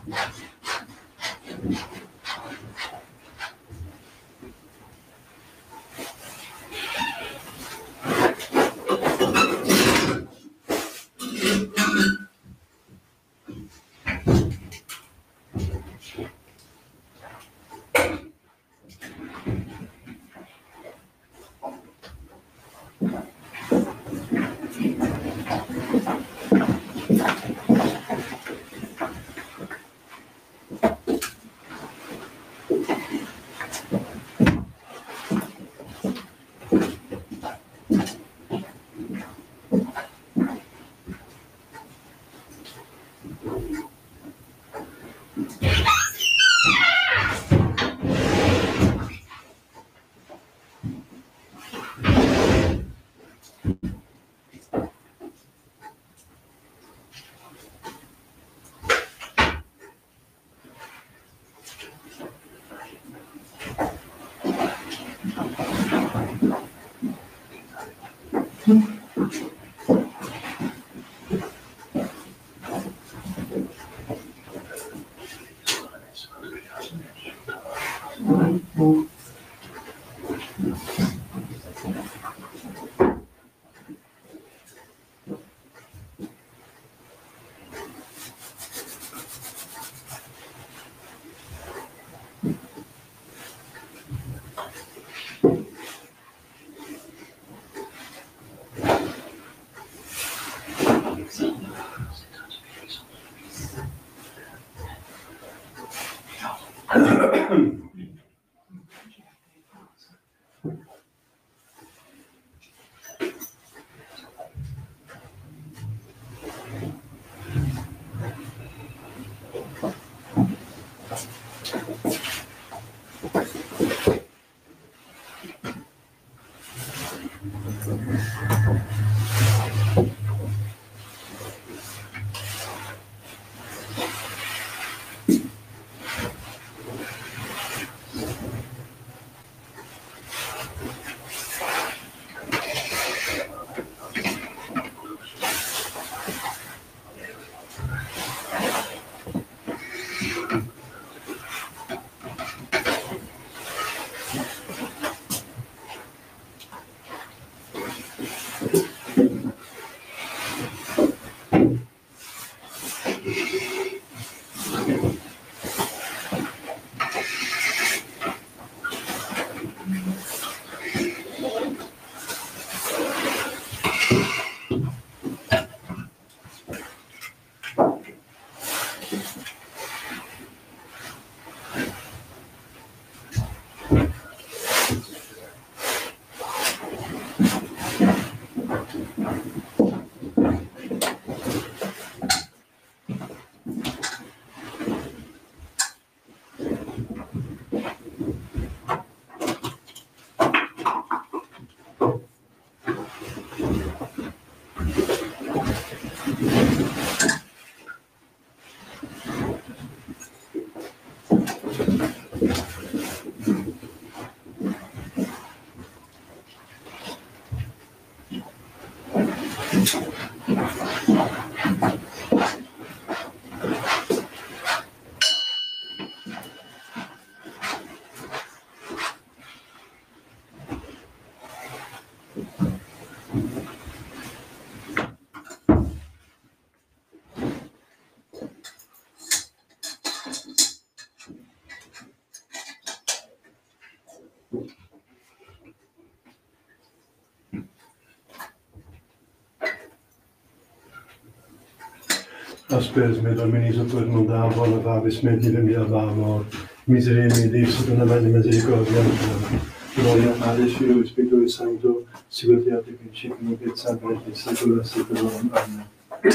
Asperas me Domini sopra mondavo, lavavis me divem amor, miserere Deus, dona Madre misericordia, gloria Padre, Figlio e Spirito Santo, sicut et in principio nunc et semper et saecula saeculorum. Amen.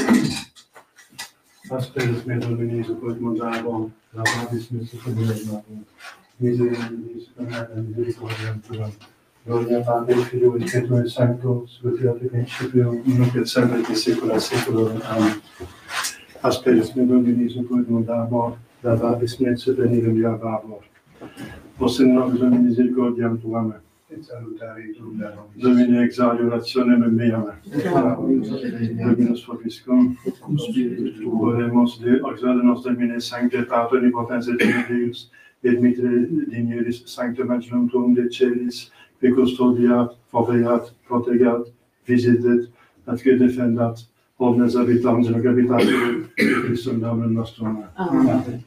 Asperas me Domini sopra mondavo, lavavis me sopra amor, miserere Deus, dona Madre misericordia, gloria Padre, Figlio e Spirito Santo, sicut et in principio nunc et semper et saecula saeculorum. Amen. Asperis me Domini sopra mondavo, lavavis me sopra nivem iavavor. Posse in nobis Domini misericordiam tuam. et salutare Dea nobis. Domine exaudi orationem mea. Dominus vobiscum. Et cum spiritu tuo. Oremus de exaudi nos Domine sancte Pater omnipotens et Deus, et mitre digneris sanctum angelum tuum de celis, qui custodiat, foveat, protegat, visitet, et que defendat omnes habitans in habitatio Christum nomen nostrum. Amen.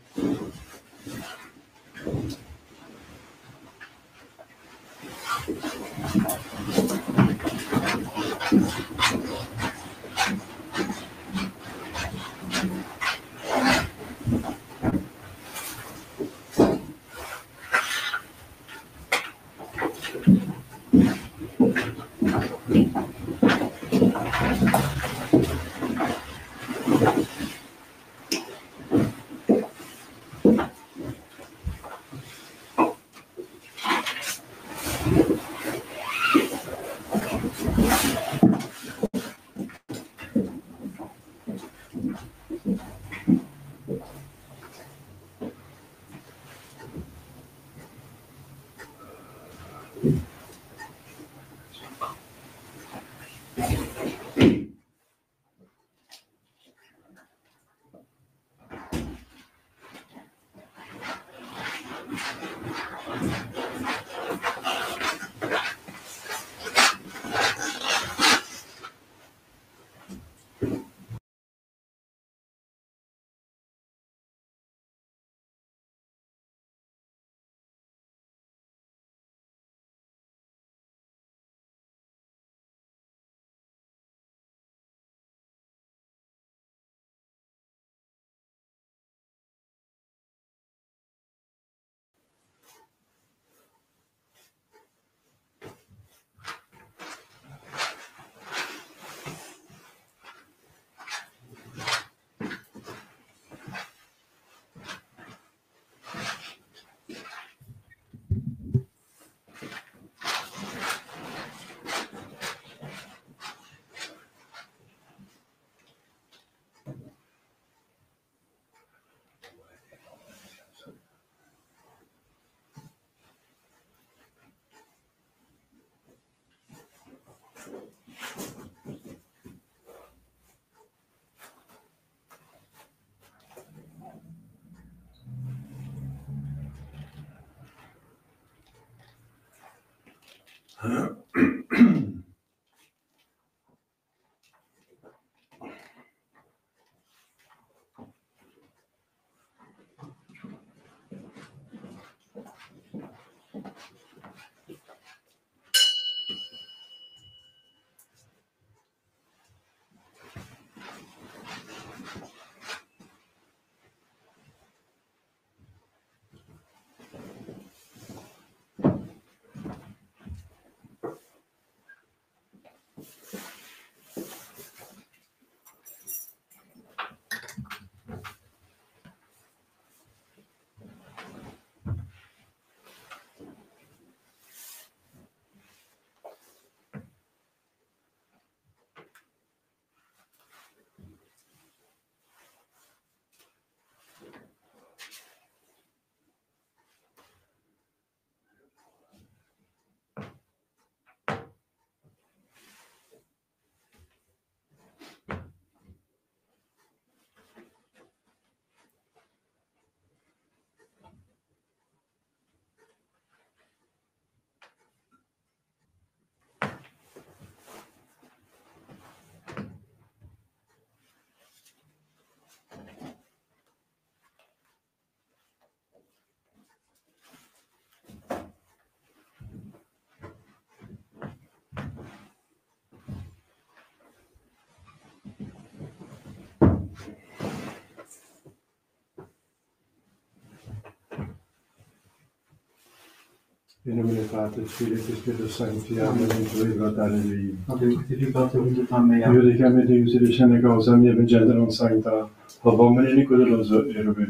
In nomine Patris, Filii et Spiritus Sancti, amen, incluivat alleluia. Adjudicator mea. Iudicame Deus, edicene causa mea, vengenda non sancta, ob homine iniquitosa erube me.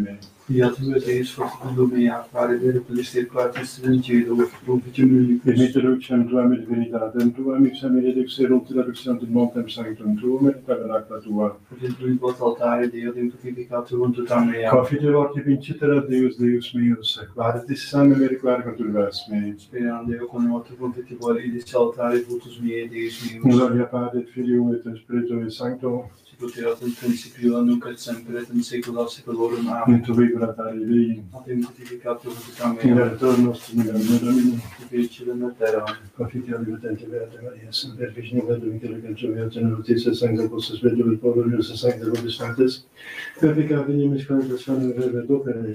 Fiat Deus făcut lumea, care de este platis în cerul, profitiului Et introducem tuam et veritatem tuam, ipsam benedicere traductionem montem sanctum tuum et tabernacla tua. pentru tot altare de eu identificatul untul tamea. Confite vorti vincitera Deus, Deus meus, quadratis same meriquare contur vers me. Sperando eu con otro competitivo di saltare vultus miei Deus meus. Gloria Patri et Filio et Spiritui Sancto, Sicut erat in principio, nunc et semper et in saecula saeculorum. Amen. et ubi gratari Dei, Ad identificatul untul in tamea. return nostrum in Domini, Fericire în terra. confite omnipotente Beate Maria, semper Virgine Maria, intelligentia Beate Notitia Sancta Apostolus Petrus, Paulus, Sancta Vobis Sanctus, perfecta venimus conversationem verbe opere.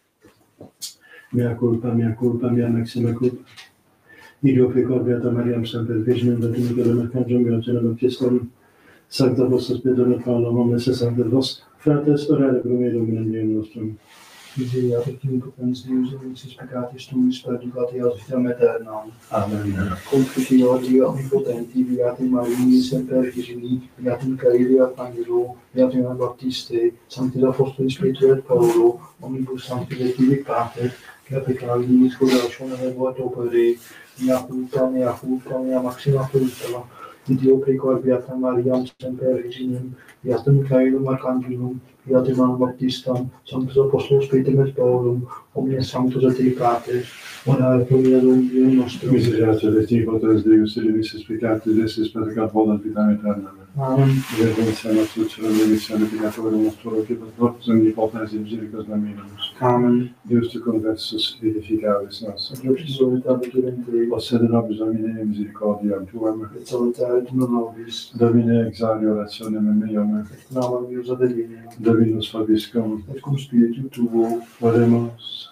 Mea culpa, mea maxima culpa. Ideo pecor Beata Mariam semper Virginem Latinum mercantum Beatem Baptistum, Sancta Apostolus Petrus, Paulum, omnes sancta vos, fratres, orare pro me Dominum Deum nostrum. Miseria Tum potens Deus et peccatis tuis perdicati ad vitam aeternam. Amen. Confidior Dio omnipotenti, Beate Maria, semper Virgini, Beatum Caelia Angelo, Beatum Baptiste, Sanctis Apostolis Petro et Paulo, omnibus sancti lectivi Pater, che peccavinis correlationem et opere, mea culpa, mea maxima culpa, Dio precor Beata Mariam semper Virginem, Beatum Caelum Archangelum, Beatum Baptistam, Sanctus Apostolos Petrem et Paulum, omnes sanctos et Dei Pater, orare pro mea Deum nostrum. Misericors electi potens Deus, et remissis peccatis estis peccat volat vitam aeternam. Amen. Reverentia nostra remission peccatorum nostrum, que portus omnipotens in misericors nominamus. Amen. Deus te conversus edificavis nos. Deus solitaire durante, Possede nobis Domine misericordiam tuam. et salutare tu nobis, Domine exaudi orationem meam. et nama meus adelinea, Dominus vobiscum. et cum spiritu tuo, Oremus.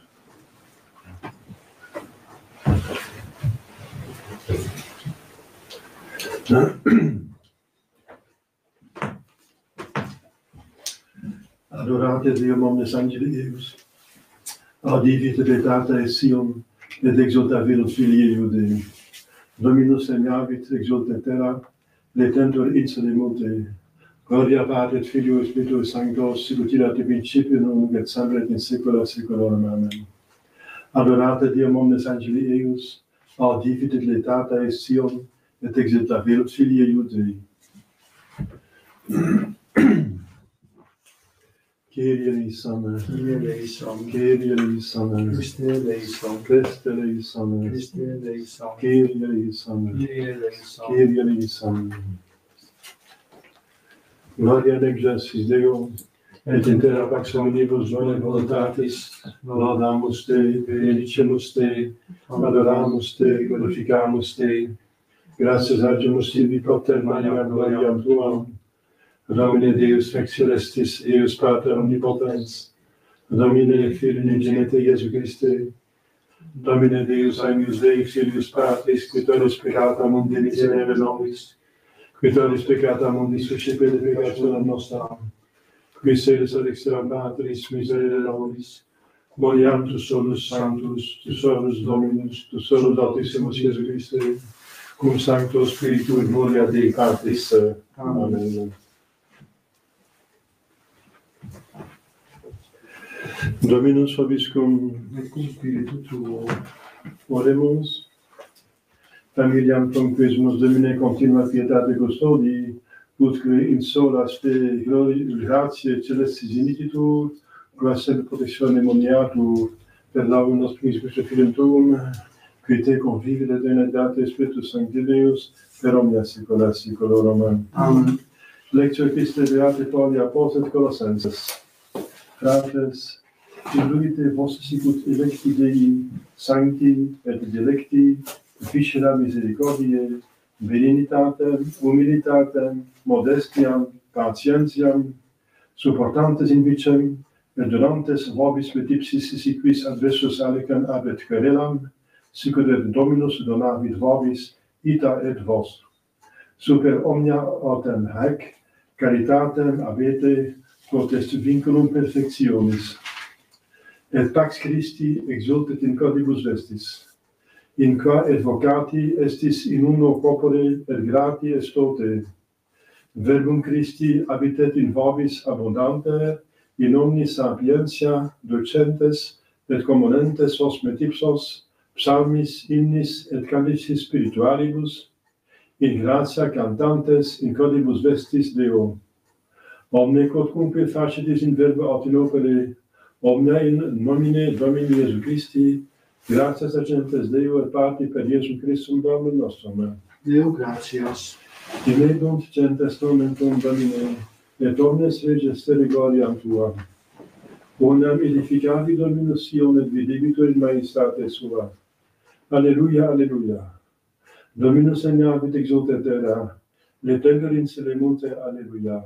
Adorate Deum omnes angeli Deus. Audivit retata et Sion, et exultavit filii Iudei. Dominus emiavit exultet terra, letentur insulae multe. Gloria Patri et Filio et Spiritui Sancto, sicut erat in principio nunc et semper et in saecula saeculorum. Amen. Adorate Deum omnes angeli eius, audivit et letata et Sion, et exultavit filii Iudei. Kyrie eleison, Kyrie eleison, Kyrie eleison, Christe eleison, Christe eleison, Christe eleison, Kyrie eleison, Kyrie eleison, Kyrie eleison. Gloria in excelsis Deo, et in terra pax omnibus bone voluntatis, laudamus Te, benedicimus Te, adoramus Te, glorificamus Te. Gratias agimus Tibi propter Mariam gloriam Tuam. Domine Deus ex celestis, eius Pater omnipotens, Domine Filii unigenite Iesu Christe, Domine Deus agnus Dei filius Patris, qui tollis peccata mundi miserere nobis, qui tollis peccata mundi suscipe de peccationem nostram, qui sedes ad extrem Patris miserere nobis, moriam tu solus sanctus, tu solus Dominus, tu solus altissimus Iesu Christe, cum Sancto Spiritu et gloria Dei Patris. Amen. Dominus vobiscum, et cum spiritu tuo, oremus. Familiam conquisemus Domine continua pietate custodii, utque in solas Te gratiae celestis inititur, quas sed protectione moniatur, per laudum nostrum Christus Filium Tuum, qui Te convivit et benedicate Spiritus Sancti Deus, per omnia saecula saeculorum. Amen. Lectio Christe Beate Pauli Apostol et Colossenses. Fratres, illuite vos sicut electi Dei, sancti et delecti, viscera misericordiae, beninitatem, humilitatem, modestiam, patientiam, supportantes in vicem, et donantes vobis petipsis siquis adversus alicem abet querelam, sicut et Dominus donavit vobis, ita et vos. Super omnia autem haec, caritatem abete, quod est vinculum perfectionis. Et pax Christi exultet in cordibus vestis, in qua et vocati estis in uno corpore et grati est tote. Verbum Christi habitet in vobis abundante, in omnis sapientia docentes et commonentes vos met ipsos psalmis, hymnis et canticis spiritualibus, in gratia cantantes in codibus vestis Deo. Omne quodcunque facitis in verbo aut in opere, omnia in nomine Domini Iesu Christi, gratias agentes Deo et Patri per Iesu Christum Domum nostrum. Deo gratias. Dilegunt gentes nomentum Domine, et omnes reges tere gloriam Tua. Bonam edificavi Dominus Sion et videbitur in majestate Sua. Alleluia, alleluia. Dominus egnavit exultet terra, letender in celemunte, alleluia.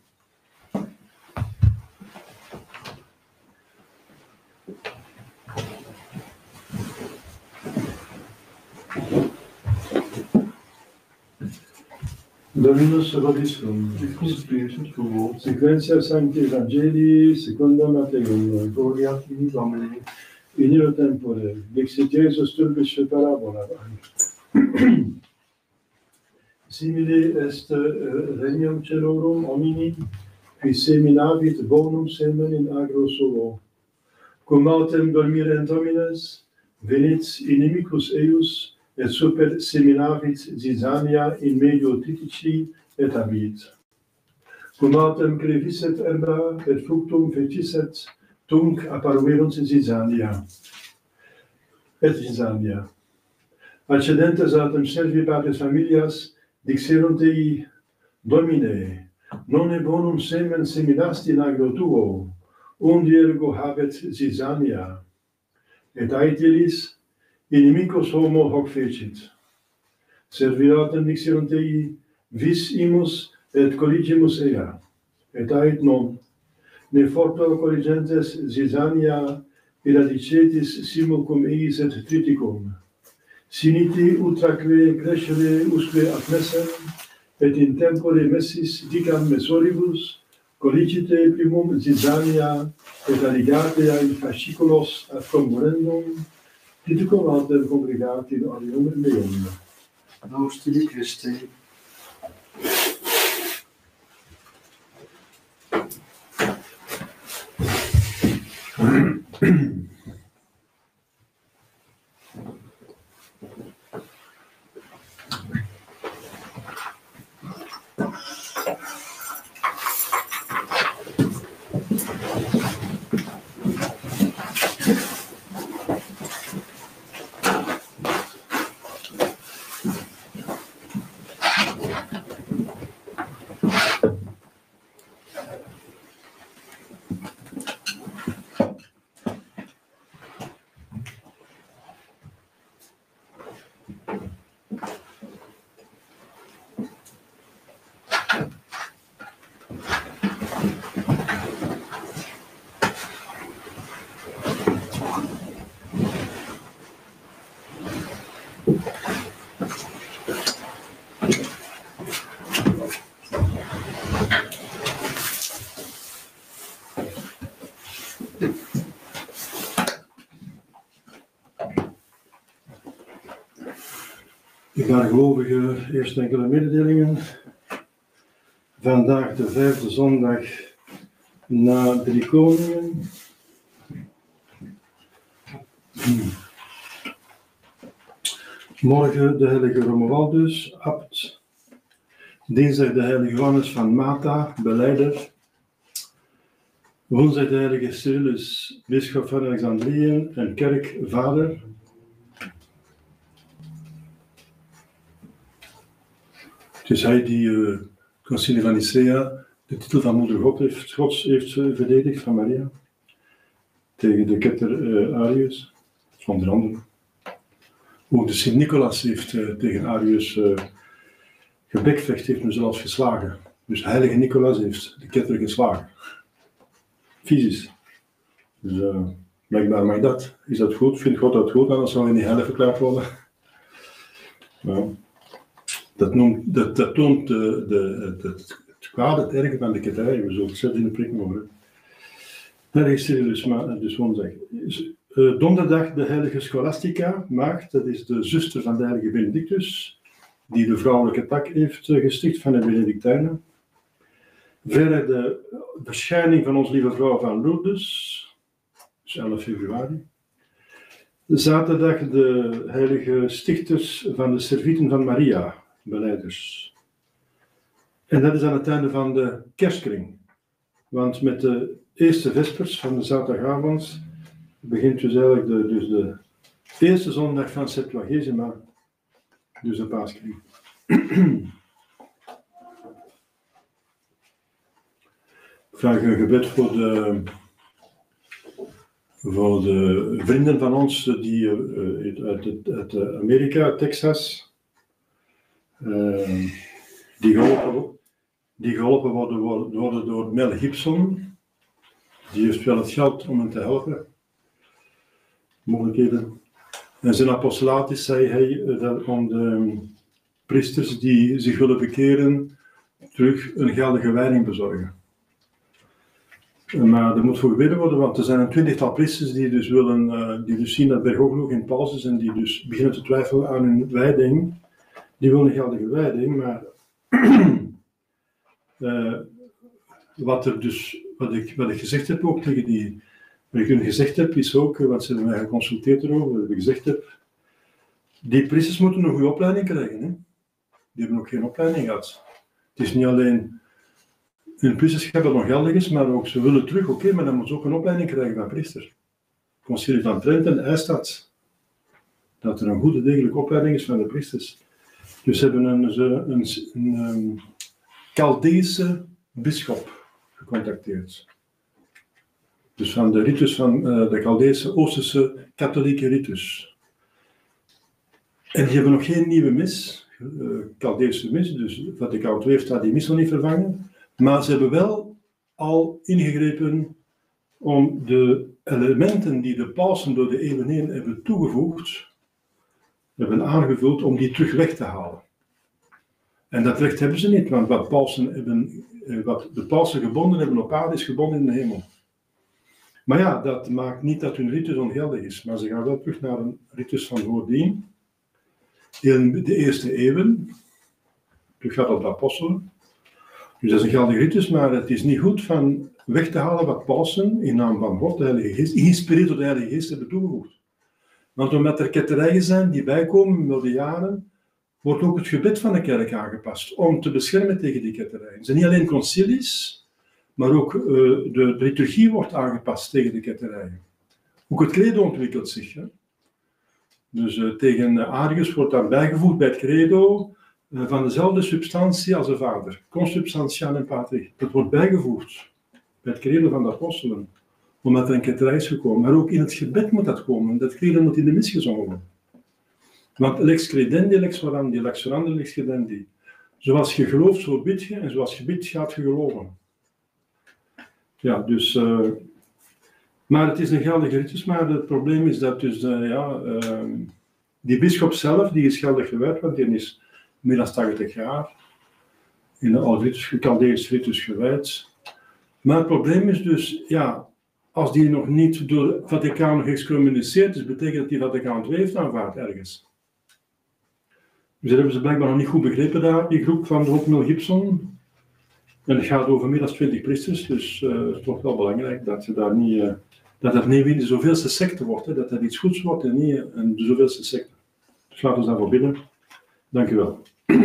Dominus vobiscum. Sequentia Sancti Evangelii secundum Matteum. Gloria tibi Domine. In illo tempore, dixit Iesus turpische parabola. Simile est regnum celorum homini, qui seminavit bonum semen in agro suo. Cum autem dormirent homines, venit inimicus eius, et super seminavit zizania in medio titici et habit. Cum autem crevisset herba, et fructum fecisset, tunc apparuerunt zizania. Et zizania. Accedentes autem servi patres familias, dixerunt ei, Domine, nonne bonum semen seminasti in agro tuo, undi ergo habet zizania. Et aetelis, inimicus homo hoc fecit. Serviatem dixerunt ei, vis imus et colligimus ea. Et ait non, ne forto colligentes zizania eradicetis simul cum eis et triticum. Siniti utraque crescere usque admessem, et in tempore messis dicam mesoribus, collicite primum zizania et alligatea in fasciculos ad componendum, Titicum autem congregati in alium meum. Nos tibi Christi. Ik ga gelovigen eerst enkele mededelingen. Vandaag de 5e zondag na Drie Koningen. Morgen de heilige Romualdus, abt. Dinsdag de heilige Johannes van Mata, belijder. Woensdag de heilige Cyrillus, bisschop van Alexandrië en kerkvader. Het is hij die het Concilie van Nicea de titel van moeder Gods heeft verdedigd van Maria tegen de ketter Arius, onder andere. Ook de Sint-Nicolaas heeft tegen Arius gebekvecht, heeft hem zelfs geslagen. Dus heilige Nicolaas heeft de ketter geslagen. Fysisch. Dus blijkbaar mag dat. Is dat goed? Vindt God dat goed? Anders zal hij niet heilig verklaard worden. Nou. Dat toont het kwade, het erge van de ketterij. We zullen het zelf in de prik mogen. Dat is dus woensdag. Donderdag de heilige Scholastica, maagd, dat is de zuster van de heilige Benedictus, die de vrouwelijke tak heeft gesticht van de Benedictijnen. Vrijdag de verschijning van ons Lieve Vrouw van Lourdes, dus 11 februari. Zaterdag de heilige stichters van de Servieten van Maria, belijders. En dat is aan het einde van de kerstkring. Want met de eerste vespers van de zaterdagavond begint dus eigenlijk de eerste zondag van Septuagesima, dus de paaskring. Ik vraag een gebed voor de vrienden van ons die uit Amerika, Texas, die geholpen worden door Mel Gibson. Die heeft wel het geld om hen te helpen. Mogelijkheden. En zijn apostolaat zei hij om de priesters die zich willen bekeren terug een geldige wijding bezorgen. Maar er moet voor gebeden worden, want er zijn een 20-tal priesters die dus zien dat Bergoglio geen paus is en die dus beginnen te twijfelen aan hun wijding. Die willen een geldige wijding, maar wat ik gezegd heb ook tegen die, wat ik hun gezegd heb, is ook, wat ze hebben mij geconsulteerd erover, wat ik gezegd heb, die priesters moeten een goede opleiding krijgen. Hè? Die hebben ook geen opleiding gehad. Het is niet alleen hun priesterschap dat nog geldig is, maar ook ze willen terug, oké, maar dan moeten ze ook een opleiding krijgen van priester. Concilie van Trent eist dat er een goede, degelijke opleiding is van de priesters. Dus ze hebben een Chaldeese bisschop gecontacteerd. Dus van de ritus van de Chaldeese Oosterse katholieke ritus. En die hebben nog geen nieuwe mis, Chaldeese mis, dus Vaticaan II heeft daar die mis nog niet vervangen. Maar ze hebben wel al ingegrepen om de elementen die de pausen door de eeuwen heen hebben toegevoegd, hebben aangevuld om die terug weg te halen. En dat recht hebben ze niet, want wat de pausen gebonden hebben op aarde is gebonden in de hemel. Maar ja, dat maakt niet dat hun ritus ongeldig is, maar ze gaan wel terug naar een ritus van voordien. In de eerste eeuwen, terug gaat op de apostelen. Dus dat is een geldig ritus, maar het is niet goed van weg te halen wat pausen in naam van God, de Heilige Geest, geïnspireerd door de Heilige Geest, hebben toegevoegd. Want omdat er ketterijen zijn die bijkomen door de jaren, wordt ook het gebed van de kerk aangepast om te beschermen tegen die ketterijen. Het zijn niet alleen concilies, maar ook de liturgie wordt aangepast tegen de ketterijen. Ook het credo ontwikkelt zich. Hè? Dus tegen Arius wordt dan bijgevoegd bij het credo van dezelfde substantie als de Vader. Consubstantialem Patri. Dat wordt bijgevoegd bij het credo van de apostelen. Omdat er een ketterij is gekomen. Maar ook in het gebed moet dat komen. Dat credo moet in de mis gezongen worden. Want lex credendi, lex orandi, lex orandi, lex credendi. Zoals je gelooft, zo bid je. En zoals je bidt, gaat je geloven. Ja, dus... maar het is een geldige ritus. Maar het probleem is dat dus... die bisschop zelf, die is geldig gewijd, want die is meer dan 80 jaar. In de oude Chaldees ritus gewijd. Maar het probleem is dus... ja, als die nog niet door het Vaticaan geëxcommuniceerd is, betekent dat die Vaticaan II heeft aanvaard ergens. Dus dat hebben ze blijkbaar nog niet goed begrepen daar, die groep van de Mel Gibson. En het gaat over meer dan 20 priesters, dus het is toch wel belangrijk dat ze daar niet... dat het niet de zoveelste secte wordt, hè, dat het iets goeds wordt en niet de zoveelste secte. Dus laten we daarvoor bidden. Dank u wel.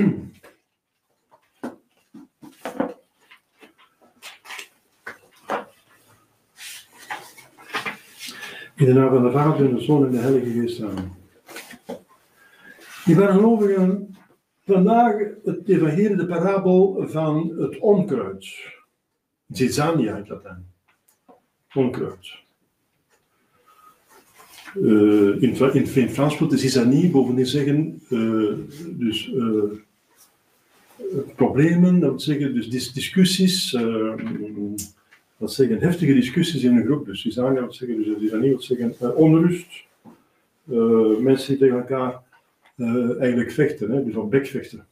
In de naam van de Vader en de Zoon en de Heilige Geest. Amen. Lieve gelovigen, vandaag het evangelie, de parabel van het onkruid. Zizania in het Latijn. Onkruid. In Frans wil de zizanie bovendien zeggen, problemen, dat wil zeggen, dus discussies, dat zeggen heftige discussies in een groep. Dus zizania wil zeggen, dus zizanie wil zeggen onrust, mensen die tegen elkaar eigenlijk vechten, hè, dus op bekvechten.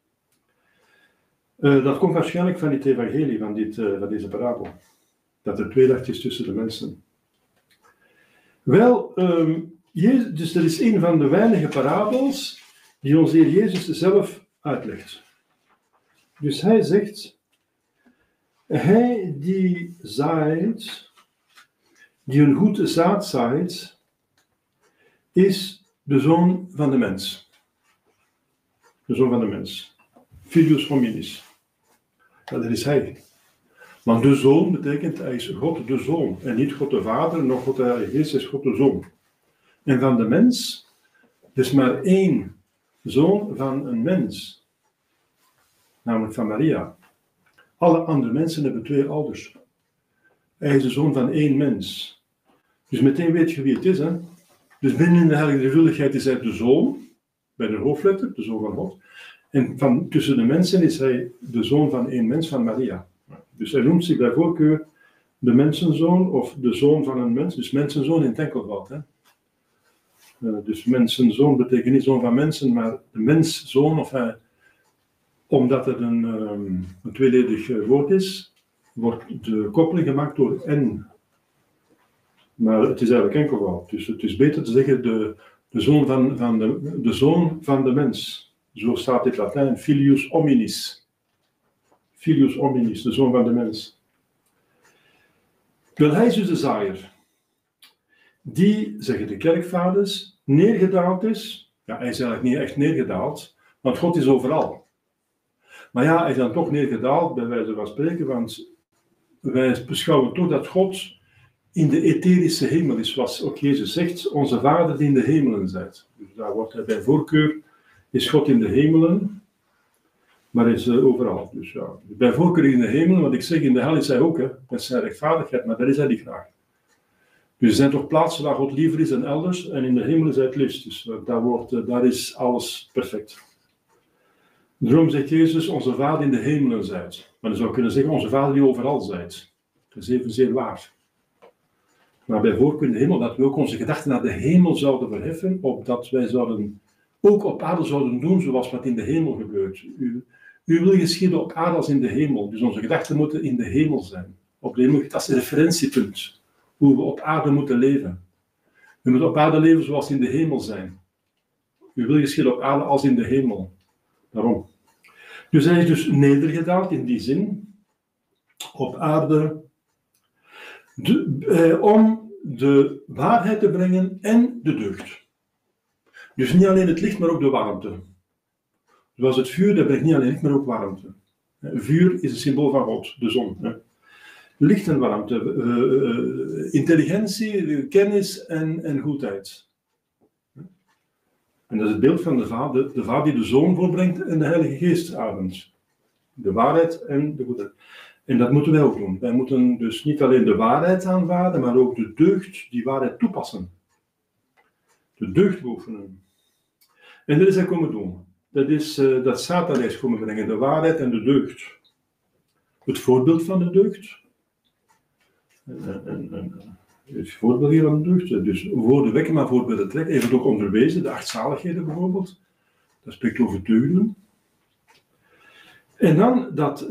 Dat komt waarschijnlijk van dit evangelie, van deze parabel. Dat er tweedracht is tussen de mensen. Wel, dus er is een van de weinige parabels die ons Heer Jezus zelf uitlegt. Dus hij zegt, Hij die zaait, die een goede zaad zaait, is de zoon van de mens. De zoon van de mens. Filius hominis. Ja, dat is hij. Want de zoon betekent, hij is God de zoon. En niet God de vader, nog God de Heilige Geest, is God de zoon. En van de mens, dus maar één zoon van een mens. Namelijk van Maria. Alle andere mensen hebben twee ouders. Hij is de zoon van één mens. Dus meteen weet je wie het is, hè. Dus binnen de heilige drievuldigheid is hij de zoon, bij de hoofdletter, de zoon van God. En tussen de mensen is hij de zoon van één mens, van Maria. Dus hij noemt zich bij voorkeur de mensenzoon of de zoon van een mens. Dus mensenzoon in het enkelvoud. Hè. Dus mensenzoon betekent niet zoon van mensen, maar de menszoon. Omdat het een tweeledig woord is, wordt de koppeling gemaakt door en. Maar het is eigenlijk enkelvoud. Dus het is beter te zeggen de zoon van de mens. Zo staat het in het Latijn, filius hominis. Filius hominis, de zoon van de mens. Wel, hij is dus de zaaier. Die, zeggen de kerkvaders, neergedaald is. Ja, hij is eigenlijk niet echt neergedaald, want God is overal. Maar ja, hij is dan toch neergedaald, bij wijze van spreken, want wij beschouwen toch dat God in de etherische hemel is, zoals ook Jezus zegt, onze Vader die in de hemelen zijt. Dus daar wordt hij bij voorkeur, is God in de hemelen, maar is overal. Dus ja, bij voorkeur in de hemelen, want ik zeg, in de hel is hij ook, hè, met zijn rechtvaardigheid, maar daar is hij niet graag. Dus er zijn toch plaatsen waar God liever is dan elders, en in de hemel is hij het liefst. Dus daar is alles perfect. Daarom zegt Jezus, onze Vader in de hemelen zijt. Maar dan zou je kunnen zeggen, onze Vader die overal zijt. Dat is evenzeer waar. Maar bij voorkeur in de hemel, dat we ook onze gedachten naar de hemel zouden verheffen, opdat wij ook op aarde zouden doen zoals wat in de hemel gebeurt. U wil geschieden op aarde als in de hemel. Dus onze gedachten moeten in de hemel zijn. Op de hemel, dat is een referentiepunt. Hoe we op aarde moeten leven. We moeten op aarde leven zoals in de hemel zijn. U wil geschieden op aarde als in de hemel. Daarom. Dus hij is dus nedergedaald in die zin. Op aarde. Om de waarheid te brengen en de deugd. Dus niet alleen het licht, maar ook de warmte. Zoals het vuur, dat brengt niet alleen licht, maar ook warmte. Vuur is een symbool van God, de zon. Licht en warmte, intelligentie, kennis en goedheid. En dat is het beeld van de vader die de zoon voorbrengt en de Heilige Geest ademt. De waarheid en de goedheid. En dat moeten wij ook doen. Wij moeten dus niet alleen de waarheid aanvaarden, maar ook de deugd, die waarheid toepassen. De deugd beoefenen. En dat is hij komen doen. Dat Satan is komen brengen, de waarheid en de deugd. Het voorbeeld van de deugd. Het voorbeeld hier van de deugd. Dus woorden wekken, maar voorbeelden trekken. Even ook onderwezen, de 8 zaligheden bijvoorbeeld. Dat spreekt over deugden. En dan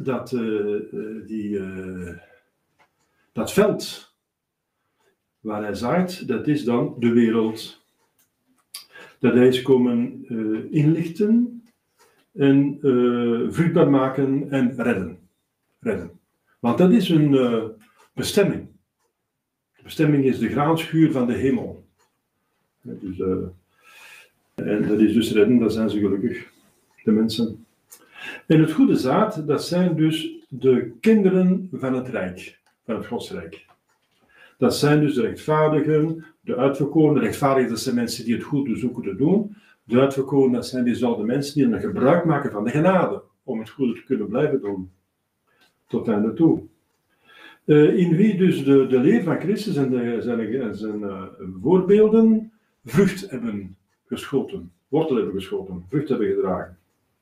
dat veld waar hij zaait, dat is dan de wereld. Dat hij is komen inlichten en vruchtbaar maken en redden. Want dat is een bestemming. De bestemming is de graanschuur van de hemel. Dus, en dat is dus redden, daar zijn ze gelukkig, de mensen. En het goede zaad, dat zijn dus de kinderen van het Rijk, van het Godsrijk. Dat zijn dus de rechtvaardigen, de uitverkoren. De rechtvaardigen, dat zijn mensen die het goede zoeken te doen. De uitverkoren, dat zijn diezelfde mensen die dan gebruik maken van de genade, om het goede te kunnen blijven doen. Tot einde toe. In wie dus de leer van Christus en zijn voorbeelden vrucht hebben geschoten, wortel hebben geschoten, vrucht hebben gedragen.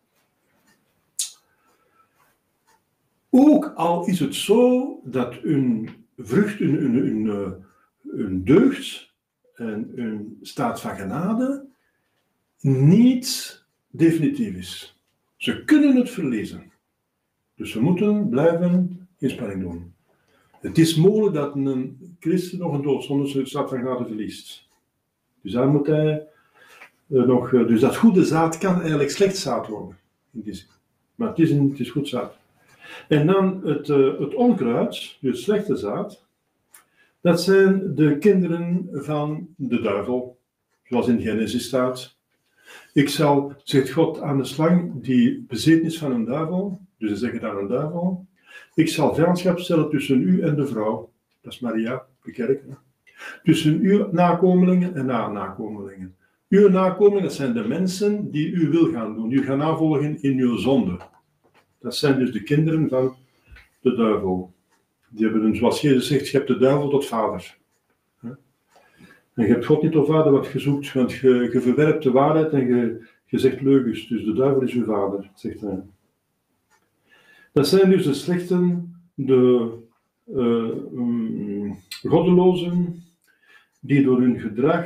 Ook al is het zo dat een vrucht, een deugd en een staat van genade niet definitief is. Ze kunnen het verliezen. Dus ze moeten blijven inspanning doen. Het is mogelijk dat een christen nog een doodzonde staat van genade verliest. Dus daar moet hij nog. Dus dat goede zaad kan eigenlijk slecht zaad worden. In die zin. Maar het is goed zaad. En dan het onkruid, dus slechte zaad, dat zijn de kinderen van de duivel, zoals in Genesis staat. Ik zal, zegt God aan de slang, die bezeten is van een duivel, dus ze zeggen aan een duivel, ik zal vijandschap stellen tussen u en de vrouw, dat is Maria, de kerk, hè? Tussen uw nakomelingen en haar nakomelingen. Uw nakomelingen, dat zijn de mensen die u wil gaan doen, u gaan navolgen in uw zonde. Dat zijn dus de kinderen van de duivel. Die hebben, zoals Jezus zegt, je hebt de duivel tot vader. En je hebt God niet tot vader wat je zoekt, want je verwerpt de waarheid en je zegt leugens. Dus de duivel is uw vader, zegt hij. Dat zijn dus de slechten, de goddelozen, die door hun gedrag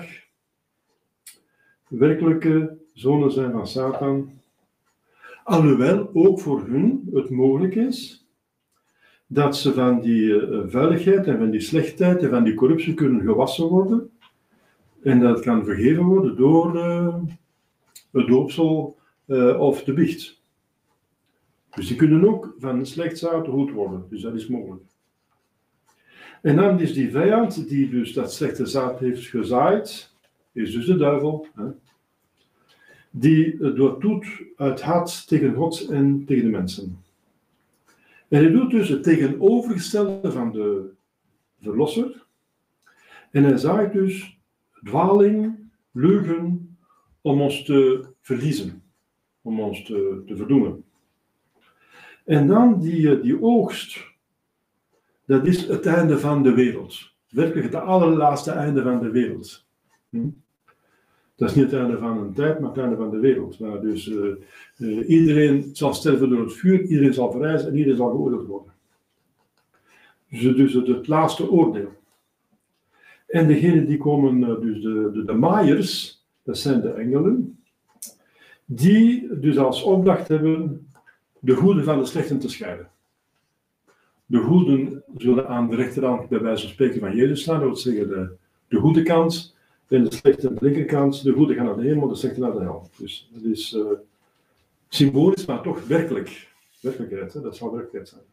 werkelijke zonen zijn van Satan. Alhoewel ook voor hun het mogelijk is dat ze van die vuiligheid en van die slechtheid en van die corruptie kunnen gewassen worden. En dat kan vergeven worden door het doopsel of de biecht. Dus die kunnen ook van slecht zaad goed worden. Dus dat is mogelijk. En dan is die vijand die dus dat slechte zaad heeft gezaaid, is dus de duivel. Hè, die dat doet uit haat tegen God en tegen de mensen. En hij doet dus het tegenovergestelde van de verlosser. En hij zaait dus dwaling, leugen, om ons te verliezen. Om ons te verdoemen. En dan die oogst, dat is het einde van de wereld. Werkelijk het allerlaatste einde van de wereld. Dat is niet het einde van een tijd, maar het einde van de wereld. Waar dus iedereen zal sterven door het vuur, iedereen zal verrijzen en iedereen zal geoordeeld worden. Dus het laatste oordeel. En degenen die komen, dus de maaiers, dat zijn de engelen, die dus als opdracht hebben de goede van de slechten te scheiden. De goeden zullen aan de rechterhand, bij wijze van spreken, van Jezus staan, dat wil zeggen de goede kant, en de slechte aan de linkerkant. De goede gaan naar de hemel, de slechte naar de hel. Dus dat is symbolisch, maar toch werkelijkheid. Hè? Dat zal werkelijkheid zijn.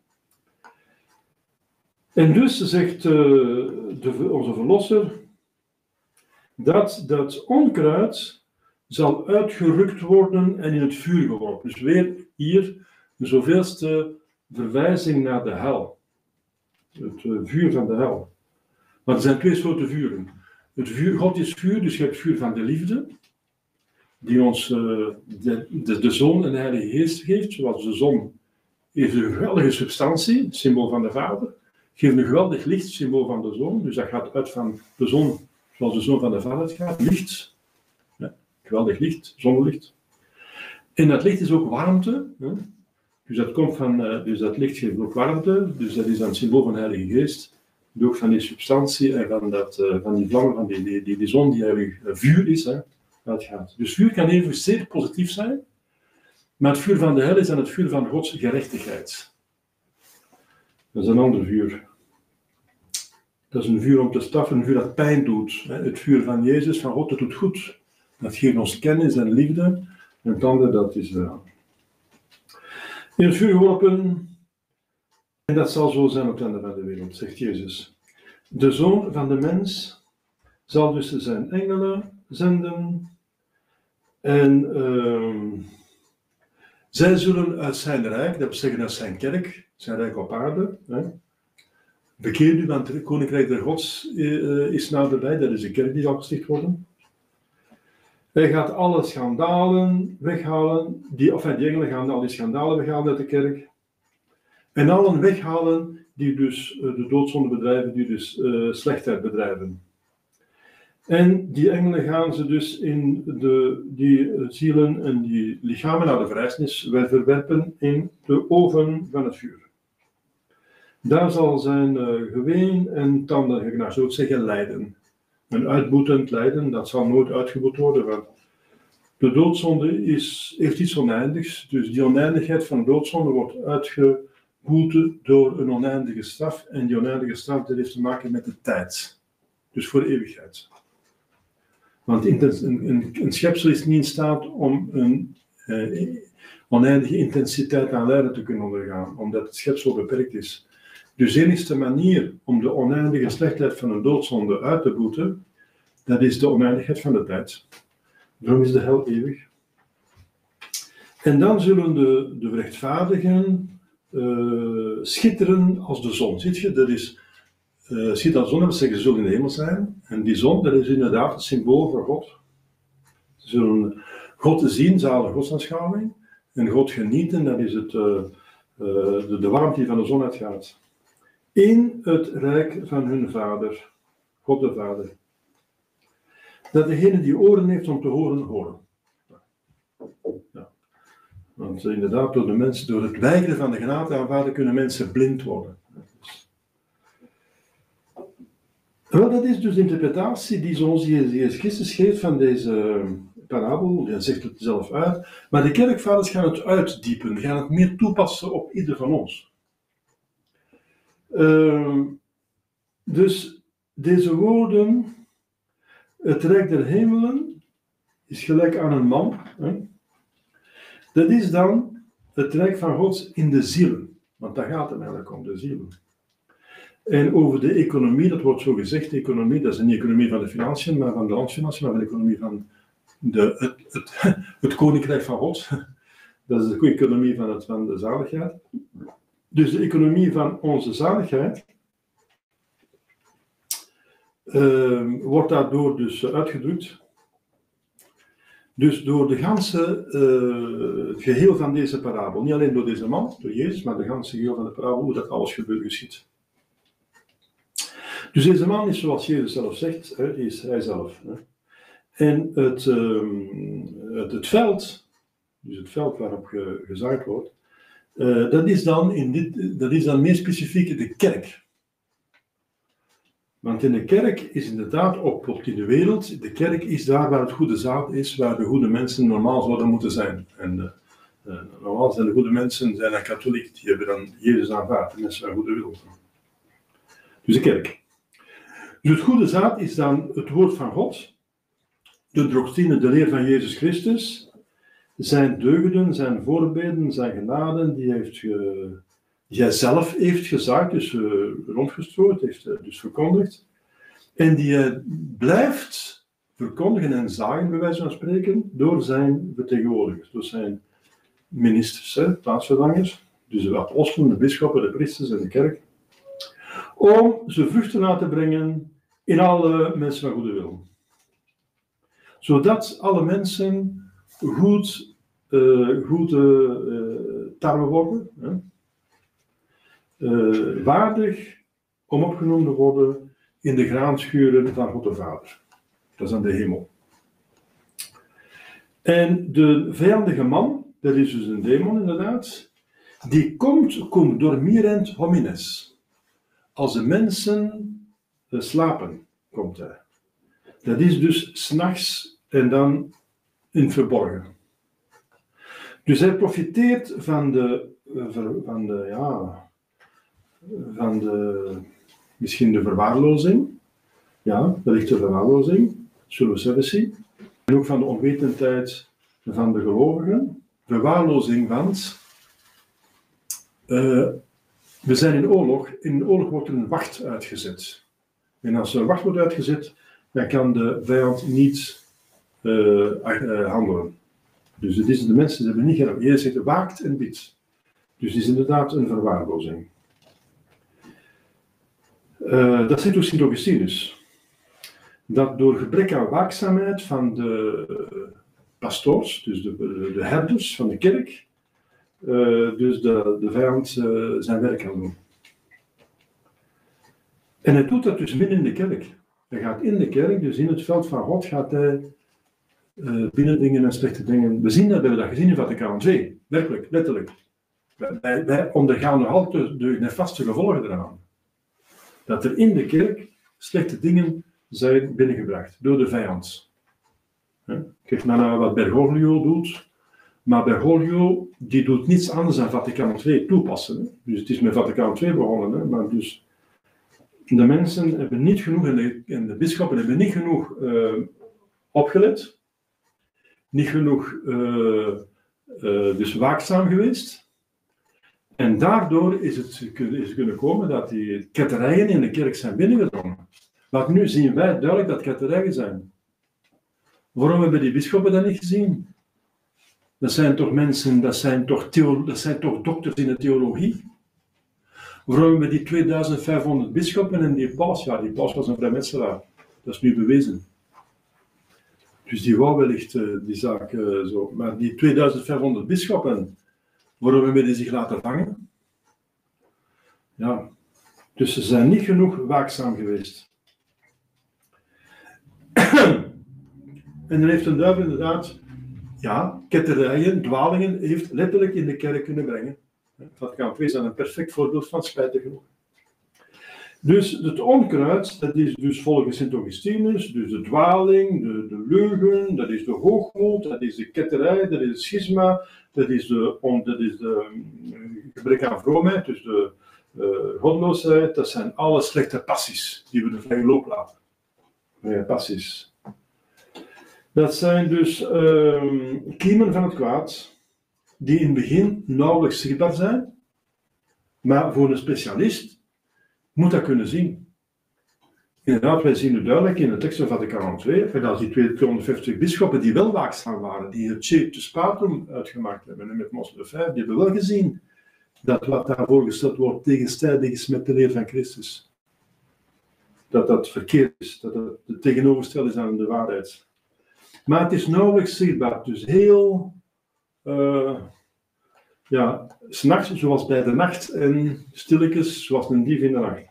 En dus zegt onze verlosser dat onkruid zal uitgerukt worden en in het vuur geworpen. Dus weer hier de zoveelste verwijzing naar de hel. Het vuur van de hel. Maar er zijn twee soorten vuren. Het vuur, God is vuur, dus je hebt vuur van de liefde, die ons de Zoon en de Heilige Geest geeft, zoals de zon heeft een geweldige substantie, symbool van de Vader, geeft een geweldig licht, symbool van de Zoon, dus dat gaat uit van de zon, zoals de Zoon van de Vader gaat, licht, ja, geweldig licht, zonnelicht. En dat licht is ook warmte, hè? Dus dat komt van, dus dat licht geeft ook warmte, dus dat is dan het symbool van de Heilige Geest. Ook van die substantie en van die vlammen, van die zon die eigenlijk vuur is, hè, uitgaat. Dus vuur kan even zeer positief zijn, maar het vuur van de hel is dan het vuur van Gods gerechtigheid. Dat is een ander vuur. Dat is een vuur om te straffen, een vuur dat pijn doet. Hè. Het vuur van Jezus, van God, dat doet goed. Dat geeft ons kennis en liefde. En het andere, dat is in het vuur geworpen. En dat zal zo zijn op het einde van de wereld, zegt Jezus. De Zoon van de mens zal dus zijn engelen zenden en zij zullen uit zijn rijk, dat wil zeggen uit zijn kerk, zijn rijk op aarde, bekeer u, want het koninkrijk der Gods is naderbij, dat is de kerk die zal gesticht worden. Hij gaat alle schandalen weghalen, die engelen gaan al die schandalen weghalen uit de kerk. En allen weghalen die dus de doodzonde bedrijven, die dus slechtheid bedrijven. En die engelen gaan ze dus in die zielen en die lichamen naar de verrijzenis verwerpen in de oven van het vuur. Daar zal zijn geween en tanden geknarst, zo te zeggen lijden. Een uitboetend lijden, dat zal nooit uitgeboet worden, want de doodzonde heeft iets oneindigs. Dus die oneindigheid van de doodzonde wordt uitgeboet door een oneindige straf. En die oneindige straf dat heeft te maken met de tijd. Dus voor de eeuwigheid. Want een schepsel is niet in staat oneindige intensiteit aan lijden te kunnen ondergaan, omdat het schepsel beperkt is. Dus de enige manier om de oneindige slechtheid van een doodzonde uit te boeten, dat is de oneindigheid van de tijd. Daarom is de hel eeuwig. En dan zullen de rechtvaardigen schitteren als de zon. Ziet je, dat is schitteren als de zon, dat zeggen ze zullen in de hemel zijn. En die zon, dat is inderdaad het symbool voor God. Ze zullen God zien, zalige godsaanschouwing. En God genieten, dat is de warmte die van de zon uitgaat. In het rijk van hun vader, God de Vader. Dat degene die oren heeft om te horen, horen. Ja. Want inderdaad, door het weigeren van de genade aanvaarden, kunnen mensen blind worden. Wel, dat is dus de interpretatie die ons Jezus Christus geeft van deze parabel. Hij zegt het zelf uit. Maar de kerkvaders gaan het uitdiepen, gaan het meer toepassen op ieder van ons. Dus deze woorden, het rijk der hemelen, is gelijk aan een man. Hè? Dat is dan het rijk van God in de zielen. Want daar gaat het eigenlijk om, de zielen. En over de economie, dat wordt zo gezegd, de economie, dat is niet de economie van de financiën, maar van de landsfinanciën, maar van de economie van het koninkrijk van God. Dat is de economie van de zaligheid. Dus de economie van onze zaligheid wordt daardoor dus uitgedrukt. Dus door de ganse geheel van deze parabel, niet alleen door deze man, door Jezus, maar de ganse geheel van de parabel, hoe dat alles geschiet. Dus deze man is, zoals Jezus zelf zegt, is hij zelf. En het veld, dus het veld waarop gezaaid wordt, dat is dan meer specifiek de kerk. Want in de kerk is inderdaad op in de wereld, de kerk is daar waar het goede zaad is, waar de goede mensen normaal zouden moeten zijn. En normaal zijn de goede mensen, zijn dan katholiek, die hebben dan Jezus aanvaard, de mensen van goede wil. Dus de kerk. Dus het goede zaad is dan het woord van God, de doctrine, de leer van Jezus Christus, zijn deugden, zijn voorbeden, zijn genaden, die hij zelf heeft gezaaid, dus rondgestrooid, heeft dus verkondigd. En die hij blijft verkondigen en zagen, bij wijze van spreken, door zijn vertegenwoordigers, door zijn ministers, plaatsvervangers, dus de apostelen, de bisschoppen, de priesters en de kerk, om ze vrucht te laten brengen in alle mensen van goede wil. Zodat alle mensen goed tarwe worden, waardig om opgenomen te worden in de graanschuren van God de Vader. Dat is aan de hemel. En de vijandige man, dat is dus een demon inderdaad, die komt door mirent homines. Als de mensen slapen, komt hij. Dat is dus 's nachts en dan in het verborgen. Dus hij profiteert van misschien de verwaarlozing. Ja, wellicht de verwaarlozing, zullen we zelf zien. En ook van de onwetendheid van de gelovigen. Verwaarlozing, want we zijn in oorlog. In oorlog wordt er een wacht uitgezet. En als er een wacht wordt uitgezet, dan kan de vijand niet handelen. Dus het is de mensen, die hebben niet gedaan. Jezus zegt, waakt en biedt. Dus het is inderdaad een verwaarlozing. Dat zegt ook Sint Augustinus. Dat door gebrek aan waakzaamheid van de pastoors, dus de herders van de kerk, dus de vijand zijn werk kan doen. En hij doet dat dus midden in de kerk. Hij gaat in de kerk, dus in het veld van God, gaat hij binnendingen en slechte dingen. We zien dat, we hebben dat gezien in Vaticaan II. Werkelijk, letterlijk. Wij ondergaan nog altijd de nefaste gevolgen eraan. Dat er in de kerk slechte dingen zijn binnengebracht door de vijand. Kijk naar wat Bergoglio doet. Maar Bergoglio die doet niets anders dan Vaticaan II toepassen. Dus het is met Vaticaan II begonnen. Maar dus de mensen hebben niet genoeg, en de bisschoppen hebben niet genoeg opgelet. Niet genoeg dus waakzaam geweest. En daardoor is het kunnen komen dat die ketterijen in de kerk zijn binnengedrongen. Maar nu zien wij duidelijk dat ketterijen zijn. Waarom hebben die bisschoppen dat niet gezien? Dat zijn toch mensen, dat zijn toch dokters in de theologie? Waarom hebben die 2500 bisschoppen en die paus? Ja, die paus was een vrijmetselaar. Dat is nu bewezen. Dus die wou wellicht die zaak zo. Maar die 2500 bisschoppen, waarom hebben die zich laten vangen? Ja, dus ze zijn niet genoeg waakzaam geweest. En dan heeft een duivel inderdaad, ja, ketterijen, dwalingen, heeft letterlijk in de kerk kunnen brengen. Vaticaan II is dan een perfect voorbeeld van, spijtig genoeg. Dus het onkruid, dat is dus volgens Sint Augustinus, dus de dwaling, de leugen, dat is de hoogmoed, dat is de ketterij, dat is het schisma, dat is de gebrek aan vroomheid, dus de godloosheid, dat zijn alle slechte passies die we de vrije loop laten. Vrije passies. Dat zijn dus kiemen van het kwaad, die in het begin nauwelijks zichtbaar zijn, maar voor een specialist moet dat kunnen zien. Inderdaad, wij zien nu duidelijk in de tekst van Vaticaan II, dat die 250 bisschoppen die wel waakzaam waren, die het Cetus Patrem uitgemaakt hebben, en met Mosle V, die hebben wel gezien dat wat daar voorgesteld wordt tegenstrijdig is met de leer van Christus. Dat dat verkeerd is, dat het de tegenovergestelde is aan de waarheid. Maar het is nauwelijks zichtbaar, dus heel, ja, 's nachts zoals bij de nacht en stilletjes zoals een dief in de nacht.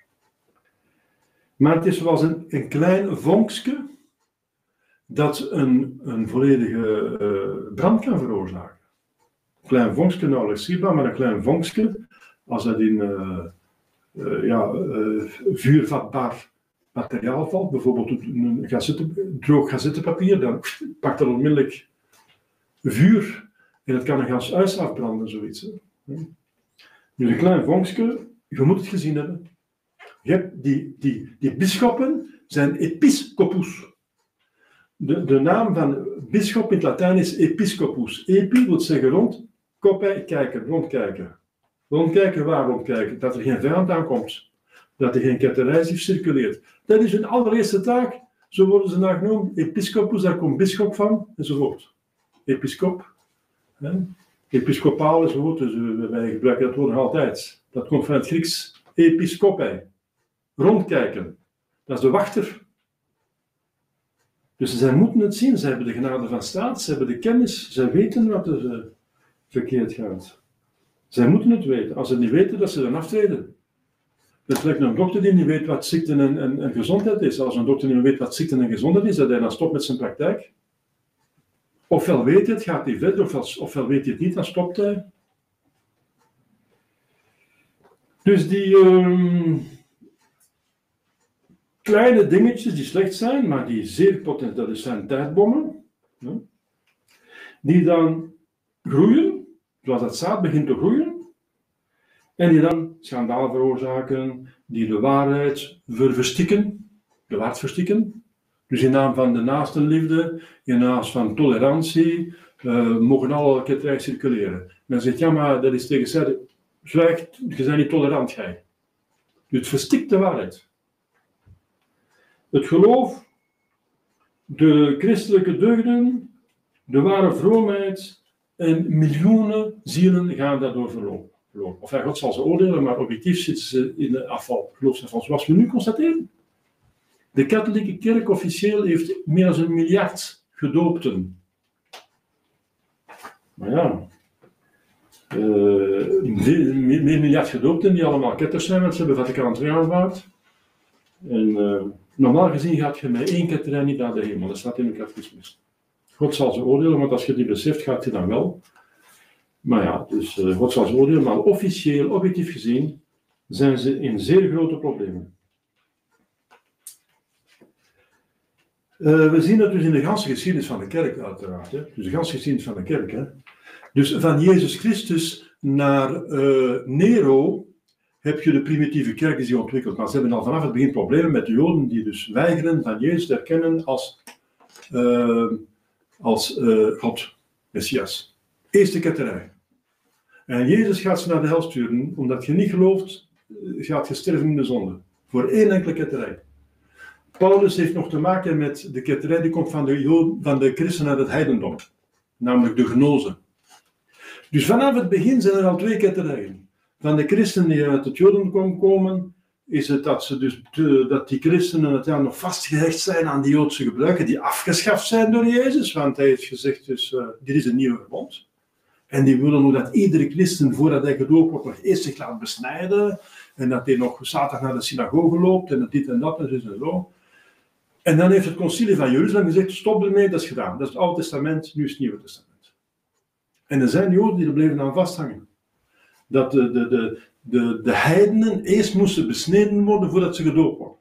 Maar het is zoals een klein vonkje dat een volledige brand kan veroorzaken. Een klein vonkje, nauwelijks zichtbaar, maar een klein vonkje, als dat in vuurvatbaar materiaal valt, bijvoorbeeld een droog gazettenpapier, dan pakt dat onmiddellijk vuur en het kan een gans huis afbranden, zoiets. Hè. Dus een klein vonkje, je moet het gezien hebben. Je hebt die bisschoppen zijn episcopus. De naam van bisschop in het Latijn is episcopus. Epi wil zeggen rond, kopij, kijken, rondkijken. Rondkijken, waar rondkijken? Dat er geen vijand aankomt. Dat er geen ketterij zich circuleert. Dat is hun allereerste taak. Zo worden ze daar genoemd. Episcopus, daar komt bisschop van, enzovoort. Episcop. Episcopaal enzovoort. Dus wij gebruiken dat woord nog altijd. Dat komt van het Grieks episcopij. Rondkijken. Dat is de wachter. Dus zij moeten het zien. Zij hebben de genade van staat. Zij hebben de kennis. Zij weten wat er verkeerd gaat. Zij moeten het weten. Als ze het niet weten, dat ze dan aftreden. Het lijkt een dokter die niet weet wat ziekte en gezondheid is. Als een dokter niet weet wat ziekte en gezondheid is, dat hij dan stopt met zijn praktijk. Ofwel weet hij het, gaat hij verder, ofwel weet hij het niet, dan stopt hij. Dus die kleine dingetjes die slecht zijn, maar die zeer potent, dat zijn tijdbommen, die dan groeien, zoals dat zaad begint te groeien, en die dan schandaal veroorzaken, die de waarheid verstikken, de waarheid verstikken. Dus in naam van de naastenliefde, in naam van tolerantie, mogen alle ketterij circuleren. Men zegt, ja, maar dat is tegenzijdig. Zwijg, je bent niet tolerant, jij. Dus het verstikt de waarheid. Het geloof, de christelijke deugden, de ware vroomheid en miljoenen zielen gaan daardoor verloren. Of God zal ze oordelen, maar objectief zitten ze in de afval. Geloofsafval. Zoals we nu constateren. De katholieke kerk officieel heeft meer dan 1 miljard gedoopten. Maar ja, meer miljard gedoopten die allemaal ketters zijn, want ze hebben Vaticaan II aanvaard. En normaal gezien gaat je met 1 ketterij niet naar de hemel. Dat staat in de catechismus. God zal ze oordelen, want als je die beseft, gaat hij dan wel. Maar ja, dus God zal ze oordelen, maar officieel, objectief gezien, zijn ze in zeer grote problemen. We zien dat dus in de ganse geschiedenis van de kerk uiteraard. Hè? Dus de ganse geschiedenis van de kerk. Hè? Dus van Jezus Christus naar Nero heb je de primitieve kerk die zich ontwikkelt. Maar ze hebben al vanaf het begin problemen met de Joden die dus weigeren van Jezus te erkennen als God, Messias. Eerste ketterij. En Jezus gaat ze naar de hel sturen, omdat je niet gelooft, gaat je sterven in de zonde. Voor één enkele ketterij. Paulus heeft nog te maken met de ketterij die komt van de christenen uit het heidendom. Namelijk de genozen. Dus vanaf het begin zijn er al 2 ketterijen. Van de christenen die uit het jodendom komen, is het dat die christenen nog vastgehecht zijn aan die joodse gebruiken die afgeschaft zijn door Jezus. Want hij heeft gezegd, dus, dit is een nieuwe verbond. En die willen ook dat iedere christen, voordat hij gedoopt wordt, nog eerst zich laat besnijden. En dat hij nog zaterdag naar de synagoge loopt en dat dit en dat en zo. En dan heeft het concilie van Jeruzalem gezegd, stop ermee, dat is gedaan. Dat is het Oude Testament, nu is het Nieuwe Testament. En er zijn Joden die er bleven aan vasthangen. Dat de heidenen eerst moesten besneden worden voordat ze gedoopt worden.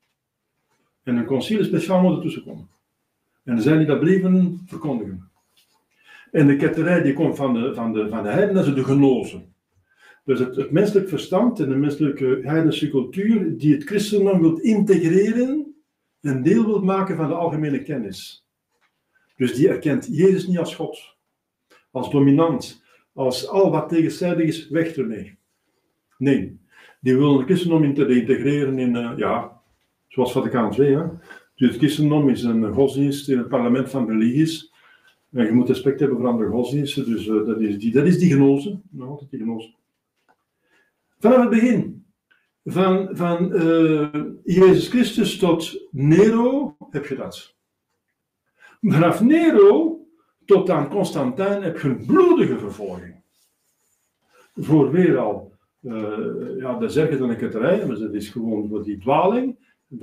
En een concilie speciaal moet ertussen komen. En er zijn die dat bleven verkondigen. En de ketterij die komt van de heidenen, dat is de genozen. Dus het menselijk verstand en de menselijke heidense cultuur die het christendom wil integreren en deel wil maken van de algemene kennis. Dus die erkent Jezus niet als God, als dominant, als al wat tegenstrijdig is, weg ermee. Nee, die willen het christendom integreren in, zoals Vaticaan II. Hè? Dus het christendom is een godsdienst in het parlement van religies. En je moet respect hebben voor andere godsdiensten, dus dat is die genoze. Nog altijd die genoze. Vanaf het begin van Jezus Christus tot Nero heb je dat. Vanaf Nero tot aan Constantijn heb je een bloedige vervolging. Voor weer al, dat is erger dan een ketterij, maar dat is gewoon voor die dwaling.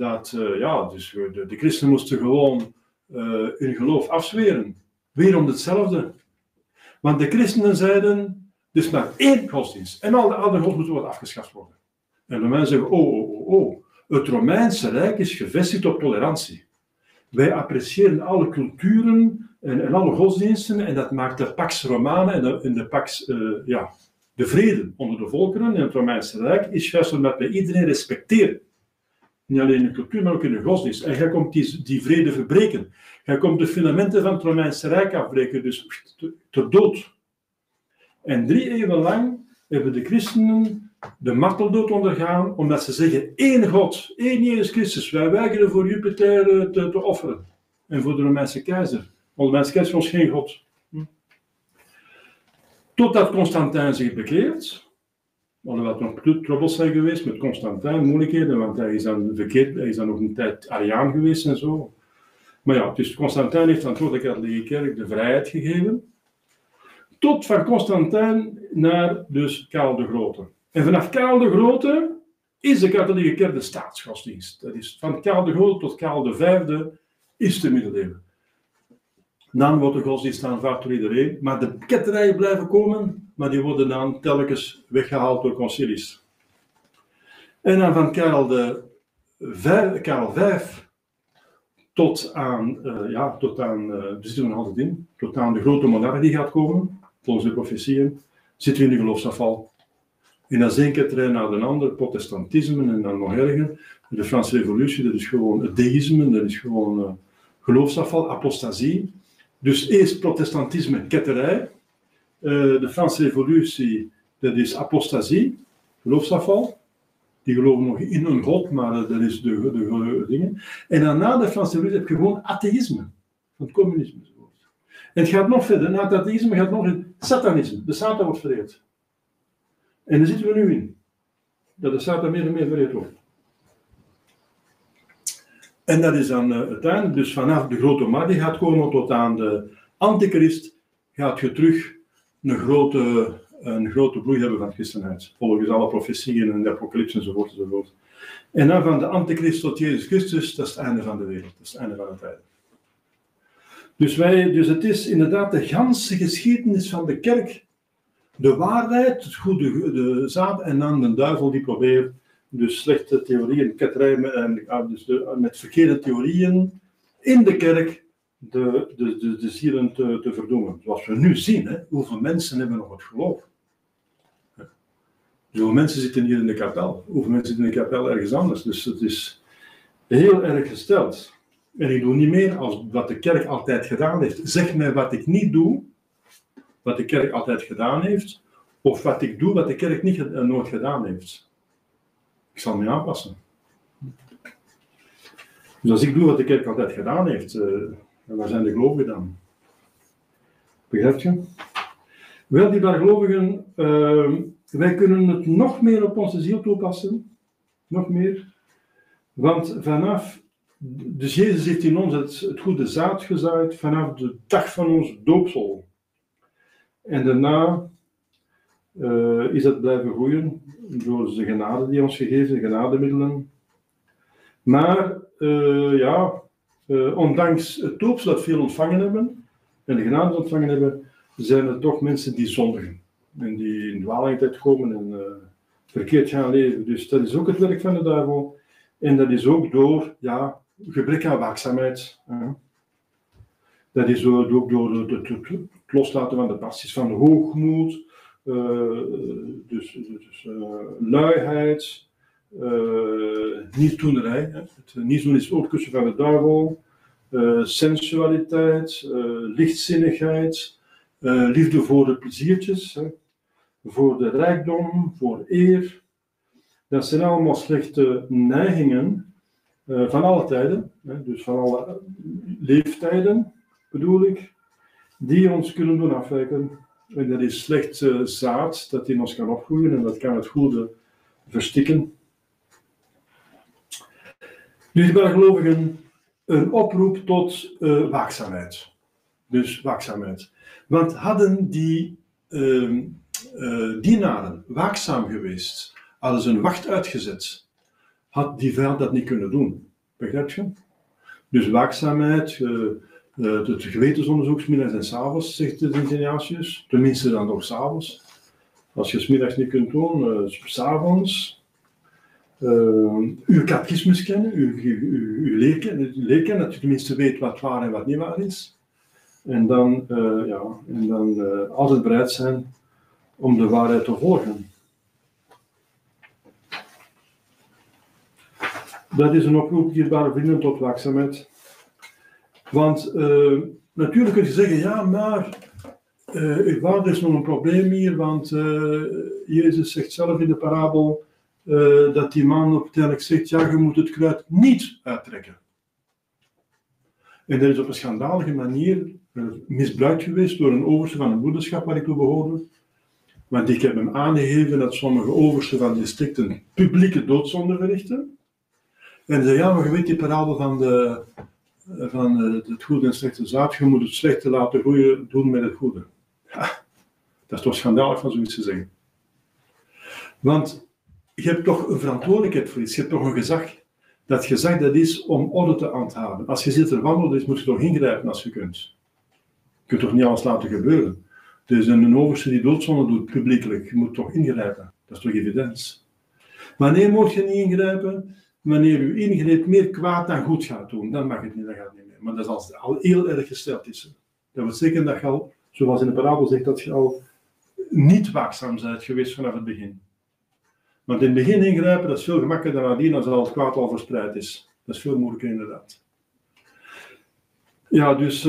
Dus de christenen moesten gewoon hun geloof afzweren. Weer om hetzelfde. Want de christenen zeiden, er is maar 1 godsdienst. En al de andere gods moeten worden afgeschaft worden. En de mensen zeggen, het Romeinse Rijk is gevestigd op tolerantie. Wij appreciëren alle culturen en alle godsdiensten. En dat maakt de Pax Romana en de Pax, de vrede onder de volkeren in het Romeinse Rijk is juist omdat wij iedereen respecteren. Niet alleen in de cultuur, maar ook in de godsdienst. En jij komt die vrede verbreken. Jij komt de fundamenten van het Romeinse Rijk afbreken, dus ter dood. En 3 eeuwen lang hebben de christenen de marteldood ondergaan, omdat ze zeggen, 1 God, 1 Jezus Christus. Wij weigeren voor Jupiter te offeren. En voor de Romeinse keizer. Want de Romeinse keizer was geen God. Totdat Constantijn zich bekeert. Alhoewel er nog troubles zijn geweest met Constantijn, moeilijkheden, want hij is dan nog een tijd Ariaan geweest en zo. Maar ja, dus Constantijn heeft aan de katholieke kerk de vrijheid gegeven. Tot van Constantijn naar dus Karel de Grote. En vanaf Karel de Grote is de katholieke kerk de staatsgodsdienst. Dat is van Karel de Grote tot Karel de Vijfde is de middeleeuwen. Dan wordt de godsdienst aanvaard door iedereen, maar de ketterijen blijven komen, maar die worden dan telkens weggehaald door concilies. En dan van Karel V tot aan de grote monarch die gaat komen, volgens de profetieën, zitten we in de geloofsafval. En dat is één ketterij na de andere, protestantisme en dan nog erger. De Franse revolutie, dat is gewoon het deïsme, dat is gewoon geloofsafval, apostasie. Dus eerst protestantisme, ketterij. De Franse revolutie, dat is apostasie, geloofsafval. Die geloven nog in een god, maar dat is de dingen. En dan na de Franse revolutie heb je gewoon atheïsme, van het communisme. En het gaat nog verder, na het atheïsme gaat nog in satanisme. De Satan wordt vereerd. En daar zitten we nu in. Dat de Satan meer en meer vereerd wordt. En dat is dan uiteindelijk, dus vanaf de grote markt die gaat komen tot aan de antichrist, gaat je terug een grote bloei hebben van christenheid. Volgens alle profetieën en de apocalypse enzovoort enzovoort. En dan van de antichrist tot Jezus Christus, dat is het einde van de wereld. Dat is het einde van de tijd. Dus het is inderdaad de ganse geschiedenis van de kerk. De waarheid, het goede, de zaad en dan de duivel die probeert dus slechte theorieën, ketterij met verkeerde theorieën in de kerk de zielen te verdoemen. Zoals we nu zien, hè, hoeveel mensen hebben nog het geloof. Hoeveel mensen zitten hier in de kapel? Hoeveel mensen zitten in de kapel ergens anders? Dus het is heel erg gesteld. En ik doe niet meer als wat de kerk altijd gedaan heeft. Zeg mij wat ik niet doe, wat de kerk altijd gedaan heeft, of wat ik doe wat de kerk nooit gedaan heeft. Ik zal me aanpassen. Dus als ik doe wat de kerk altijd gedaan heeft, waar zijn de gelovigen dan? Begrijp je? Wel, die gelovigen, wij kunnen het nog meer op onze ziel toepassen. Nog meer. Want dus Jezus heeft in ons het goede zaad gezaaid vanaf de dag van ons doopsel. En daarna is dat blijven groeien door de genade die ons gegeven, de genademiddelen. Maar ondanks het doopsel dat veel ontvangen hebben en de genade ontvangen hebben, zijn er toch mensen die zondigen en die in dwaling terechtkomen en verkeerd gaan leven. Dus dat is ook het werk van de duivel. En dat is ook door gebrek aan waakzaamheid. Dat is ook door het loslaten van de passies van de hoogmoed, luiheid, nietsdoenerij. Het nietsdoen is het oorkussen van de duivel, sensualiteit, lichtzinnigheid, liefde voor de pleziertjes, voor de rijkdom, voor eer. Dat zijn allemaal slechte neigingen van alle tijden, dus van alle leeftijden bedoel ik, die ons kunnen doen afwijken. En dat is slecht zaad dat in ons kan opgroeien en dat kan het goede verstikken. Dus bij gelovigen een oproep tot waakzaamheid. Dus waakzaamheid. Want hadden die dienaren waakzaam geweest, hadden ze een wacht uitgezet, had die vijand dat niet kunnen doen. Begrijp je? Dus waakzaamheid, het gewetensonderzoek 's middags en 's avonds, zegt de Ignatius. Tenminste dan nog 's avonds. Als je 's middags niet kunt doen, 's avonds. Uw catechismus kennen, uw leer kennen, dat je tenminste weet wat waar en wat niet waar is. En dan, altijd bereid zijn om de waarheid te volgen. Dat is een oproep, dierbare vrienden, tot waakzaamheid. Want natuurlijk kun je zeggen, ja, maar er is nog een probleem hier, want Jezus zegt zelf in de parabel dat die man uiteindelijk zegt, ja, je moet het kruid niet uittrekken. En dat is op een schandalige manier misbruikt geweest door een overste van een broederschap waar ik toe behoorde. Want ik heb hem aangegeven dat sommige oversten van districten publieke doodzonde verrichten. En zei, ja, maar je weet die parabel van het goede en slechte zaad, je moet het slechte laten groeien, doen met het goede. Ja, dat is toch schandalig van zoiets te zeggen. Want je hebt toch een verantwoordelijkheid voor iets, je hebt toch een gezag. Dat gezag dat is om orde te handhaven. Als je zit er wandelen is, moet je toch ingrijpen als je kunt. Je kunt toch niet alles laten gebeuren. Dus een overste die doodzonde doet publiekelijk, je moet toch ingrijpen. Dat is toch evident. Wanneer moet je niet ingrijpen? Wanneer uw ingreep meer kwaad dan goed gaat doen, dan mag het niet, dan gaat het niet meer. Maar dat is als het al heel erg gesteld is. Dat wil zeggen dat je al, zoals in de parabel zegt, dat je al niet waakzaam bent geweest vanaf het begin. Want in het begin ingrijpen, dat is veel gemakkelijker dan nadien als het kwaad al verspreid is. Dat is veel moeilijker inderdaad. Ja, dus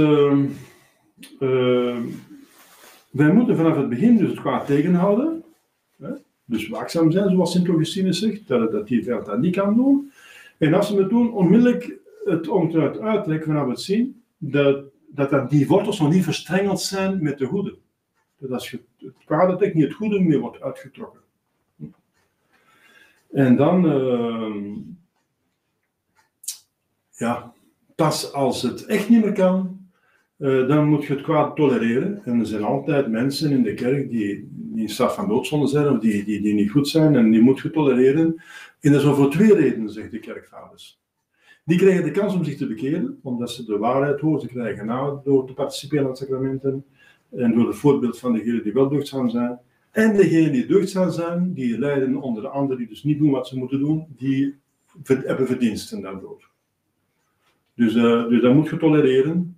wij moeten vanaf het begin dus het kwaad tegenhouden. Dus waakzaam zijn, zoals Sint Augustinus zegt, dat die vijand dat niet kan doen. En als we het doen, onmiddellijk het onkruid uittrekken vanaf het zien, dat die wortels nog niet verstrengeld zijn met de goede. Dat als je het kwade trekt, niet het goede meer wordt uitgetrokken. En dan, pas als het echt niet meer kan, dan moet je het kwaad tolereren. En er zijn altijd mensen in de kerk die in staat van doodzonde zijn, of die niet goed zijn, en die moet je tolereren. En dat is voor 2 redenen, zegt de kerkvaders. Die krijgen de kans om zich te bekeren, omdat ze de waarheid horen. Ze krijgen door te participeren aan de sacramenten, en door het voorbeeld van degenen die wel deugdzaam zijn. En degenen die deugdzaam zijn, die lijden onder de anderen die dus niet doen wat ze moeten doen, die hebben verdiensten daardoor. Dus dat moet je tolereren.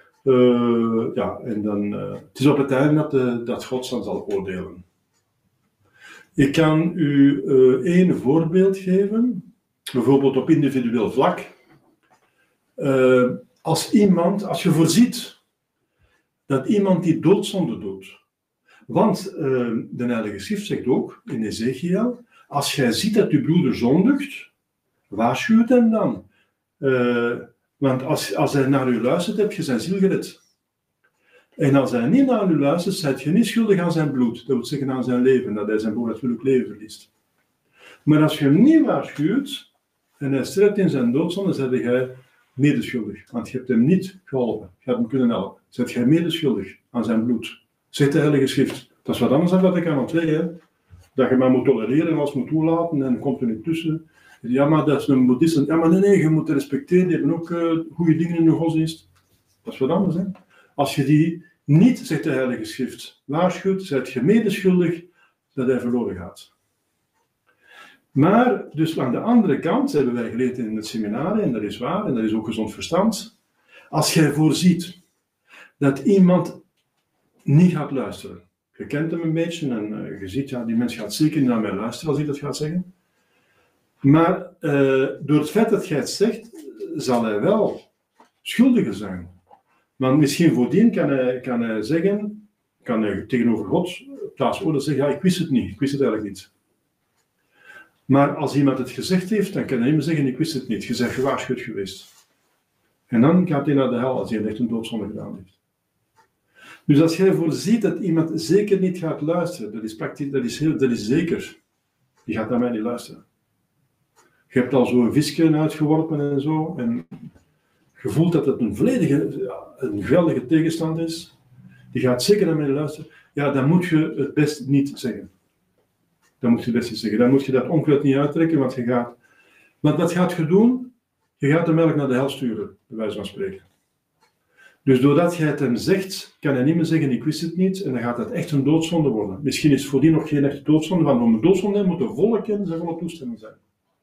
En dan, het is op het einde dat God dan zal oordelen. Ik kan u 1 voorbeeld geven, bijvoorbeeld op individueel vlak. Als je voorziet dat iemand die doodzonde doet. Want de Heilige Schrift zegt ook in Ezekiel, als jij ziet dat je broeder zondigt, waarschuw hem dan. Want als hij naar u luistert, heb je zijn ziel gered. En als hij niet naar u luistert, zijt je niet schuldig aan zijn bloed. Dat wil zeggen aan zijn leven, dat hij zijn natuurlijk leven verliest. Maar als je hem niet waarschuwt, en hij sterft in zijn doodzonde, dan zeg jij medeschuldig. Want je hebt hem niet geholpen. Je hebt hem kunnen helpen. Zet jij medeschuldig aan zijn bloed. Zegt de Heilige Schrift. Dat is wat anders dan wat ik aan het zeggen heb. Dat je maar moet tolereren en alles moet toelaten en dan komt er niet tussen. Ja, maar dat is een boeddhist. Ja, maar nee, je moet respecteren. Die hebben ook goede dingen in de godsdienst. Dat is wat anders, hè. Als je die niet, zegt de Heilige Schrift, waarschuwt, zijt je medeschuldig dat hij verloren gaat. Maar, dus aan de andere kant, hebben wij geleerd in het seminar, en dat is waar, en dat is ook gezond verstand, als jij voorziet dat iemand niet gaat luisteren, je kent hem een beetje en je ziet, ja, die mens gaat zeker niet naar mij luisteren als ik dat ga zeggen, maar door het feit dat jij het zegt, zal hij wel schuldiger zijn. Want misschien voordien kan hij zeggen, kan hij tegenover God plaatsoordeel zeggen, ja, ik wist het niet, ik wist het eigenlijk niet. Maar als iemand het gezegd heeft, dan kan hij niet meer zeggen, ik wist het niet, je bent gewaarschuwd geweest. En dan gaat hij naar de hel als hij echt een doodzonde gedaan heeft. Dus als jij voorziet dat iemand zeker niet gaat luisteren, dat is zeker. Die gaat naar mij niet luisteren. Je hebt al zo'n visje uitgeworpen en zo, en je voelt dat het een geweldige tegenstand is. Die gaat zeker naar mij luisteren. Ja, dan moet je het best niet zeggen. Dan moet je dat onkruid niet uittrekken, want wat gaat je doen? Je gaat hem eigenlijk naar de hel sturen, bij wijze van spreken. Dus doordat jij het hem zegt, kan hij niet meer zeggen, ik wist het niet, en dan gaat het echt een doodzonde worden. Misschien is voordien nog geen echte doodzonde, want om een doodzonde moet de volle kennis en volle toestemming zijn.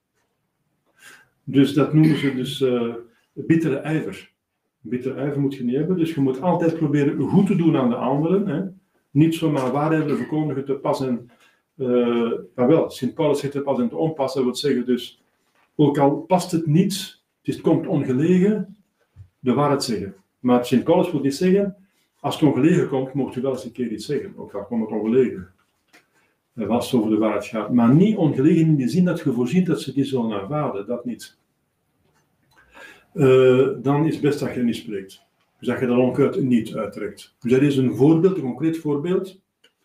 Dus dat noemen ze dus bittere ijver. Bittere ijver moet je niet hebben, dus je moet altijd proberen goed te doen aan de anderen. Hè. Niet zomaar waarheden verkondigen te passen. Maar wel, Sint Paulus zegt te pas en te onpas, dat wil zeggen dus, ook al past het niet, het komt ongelegen, de waarheid zeggen. Maar Sint Paulus wil niet zeggen, als het ongelegen komt, mocht u wel eens een keer iets zeggen, ook al komt het ongelegen. Als het over de waarheid gaat. Maar niet ongelegen in die zin dat je voorziet dat ze die zullen aanvaarden, dat niet. Dan is het best dat je niet spreekt. Dus dat je dat onkruid niet uittrekt. Dus dat is een voorbeeld, een concreet voorbeeld.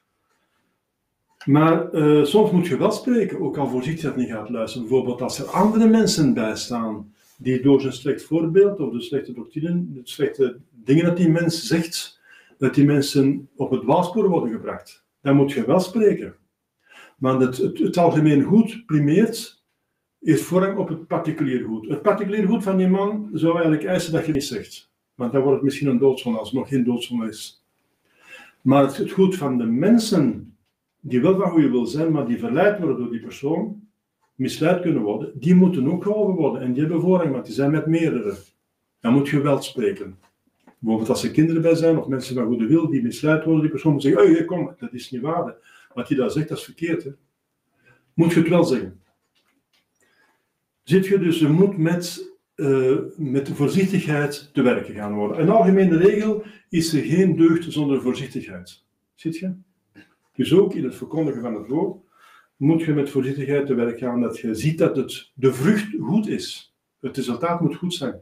Maar soms moet je wel spreken, ook al voorziet je dat niet gaat luisteren. Bijvoorbeeld als er andere mensen bij staan, die door zijn slecht voorbeeld, of de slechte doctrine, de slechte dingen dat die mens zegt, dat die mensen op het dwaalspoor worden gebracht. Dan moet je wel spreken. Maar het algemeen goed primeert, heeft voorrang op het particulier goed. Het particulier goed van die man zou eigenlijk eisen dat je niet zegt. Want dan wordt het misschien een doodzonde, als het nog geen doodzonde is. Maar het goed van de mensen, die wel van goede wil zijn, maar die verleid worden door die persoon, misleid kunnen worden, die moeten ook geholpen worden. En die hebben voorrang, want die zijn met meerdere. Dan moet je wel spreken. Bijvoorbeeld als er kinderen bij zijn, of mensen van goede wil, die misleid worden, die persoon moet zeggen, hey, kom, dat is niet waar. Wat hij daar zegt, dat is verkeerd. Hè. Moet je het wel zeggen. Zit je dus, je moet met voorzichtigheid te werken gaan worden. Een algemene regel is er geen deugd zonder voorzichtigheid. Zit je? Dus ook in het verkondigen van het woord moet je met voorzichtigheid te werk gaan, dat je ziet dat de vrucht goed is. Het resultaat moet goed zijn.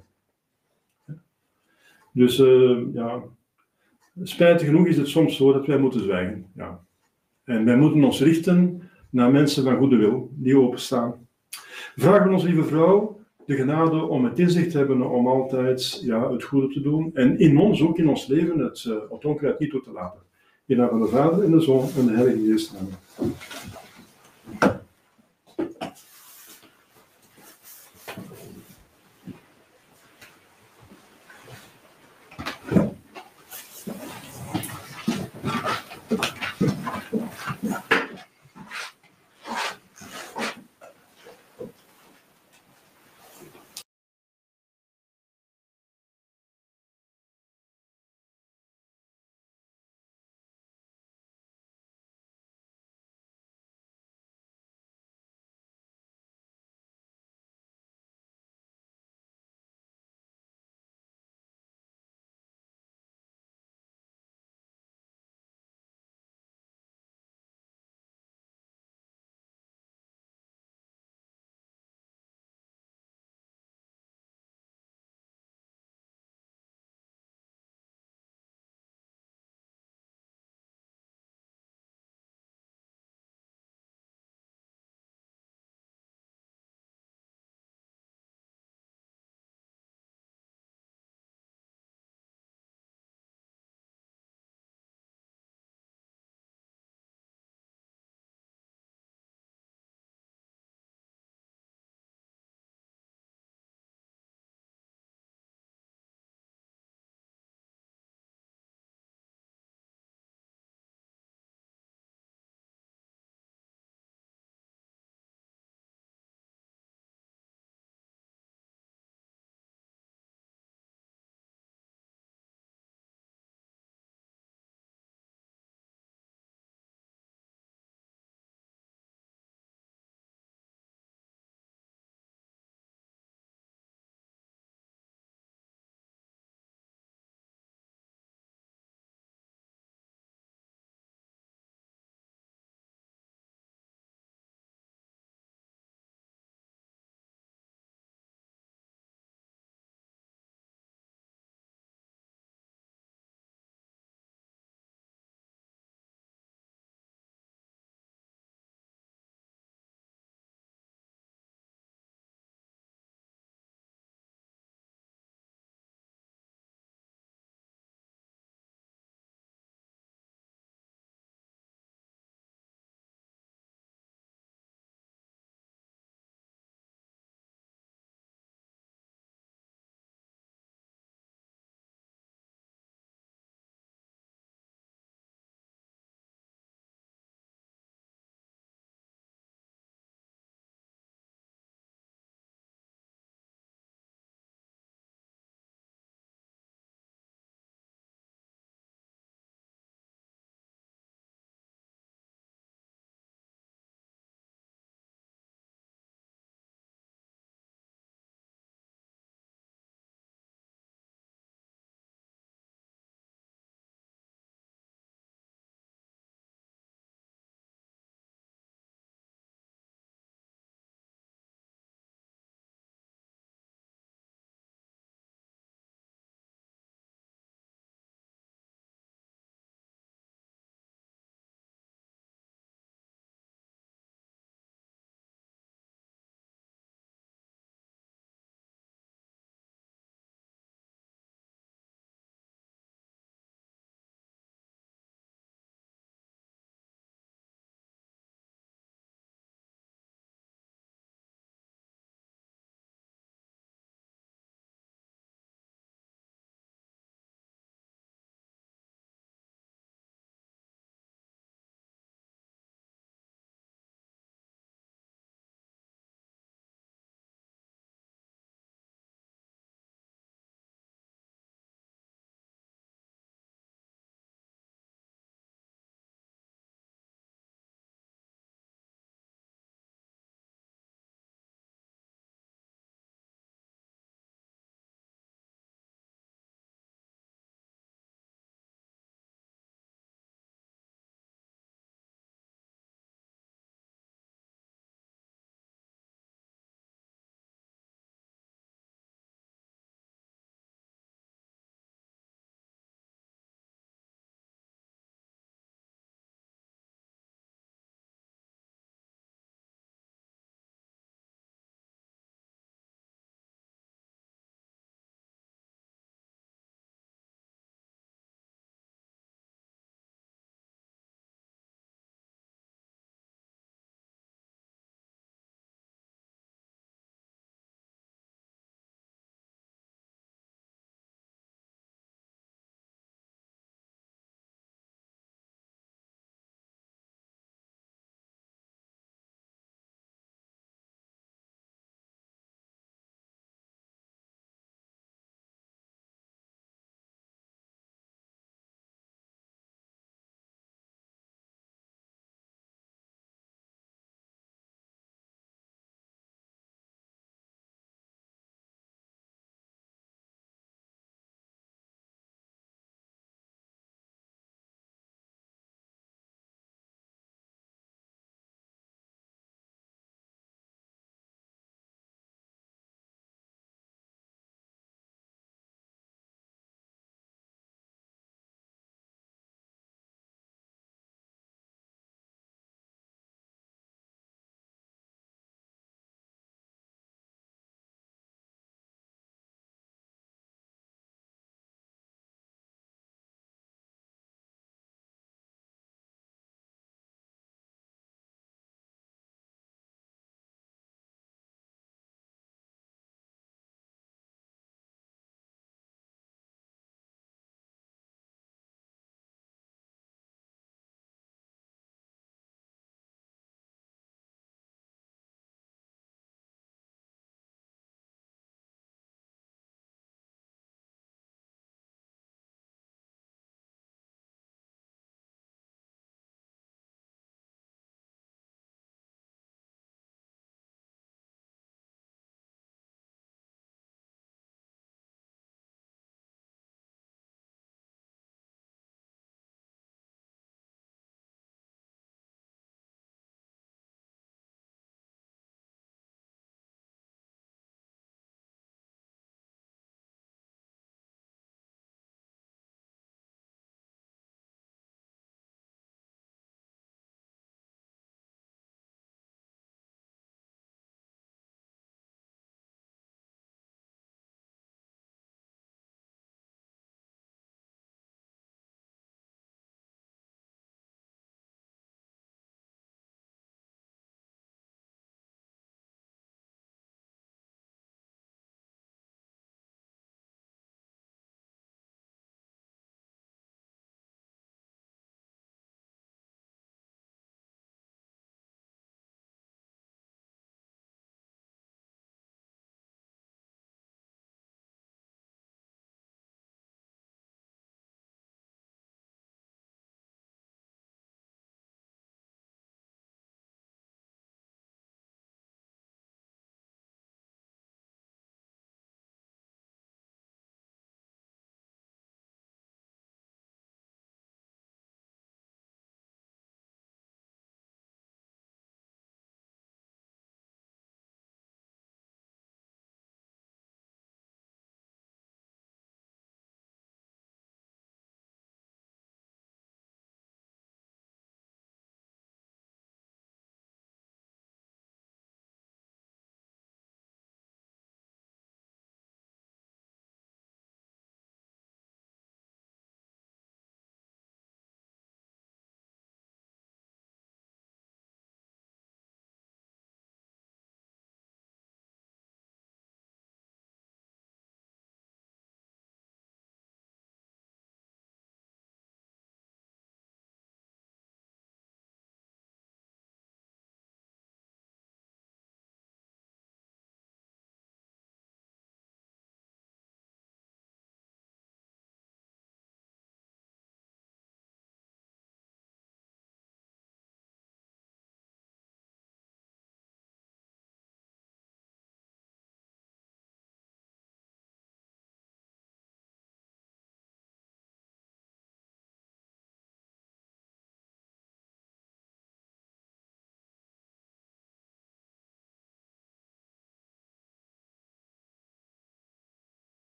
Dus ja, spijtig genoeg is het soms zo dat wij moeten zwijgen. Ja. En wij moeten ons richten naar mensen van goede wil, die openstaan. Vragen we ons, lieve vrouw, de genade om het inzicht te hebben om altijd het goede te doen. En in ons, ook in ons leven, het onkruid niet toe te laten. In naam van de Vader en de Zoon en de Heilige Geest. Amen.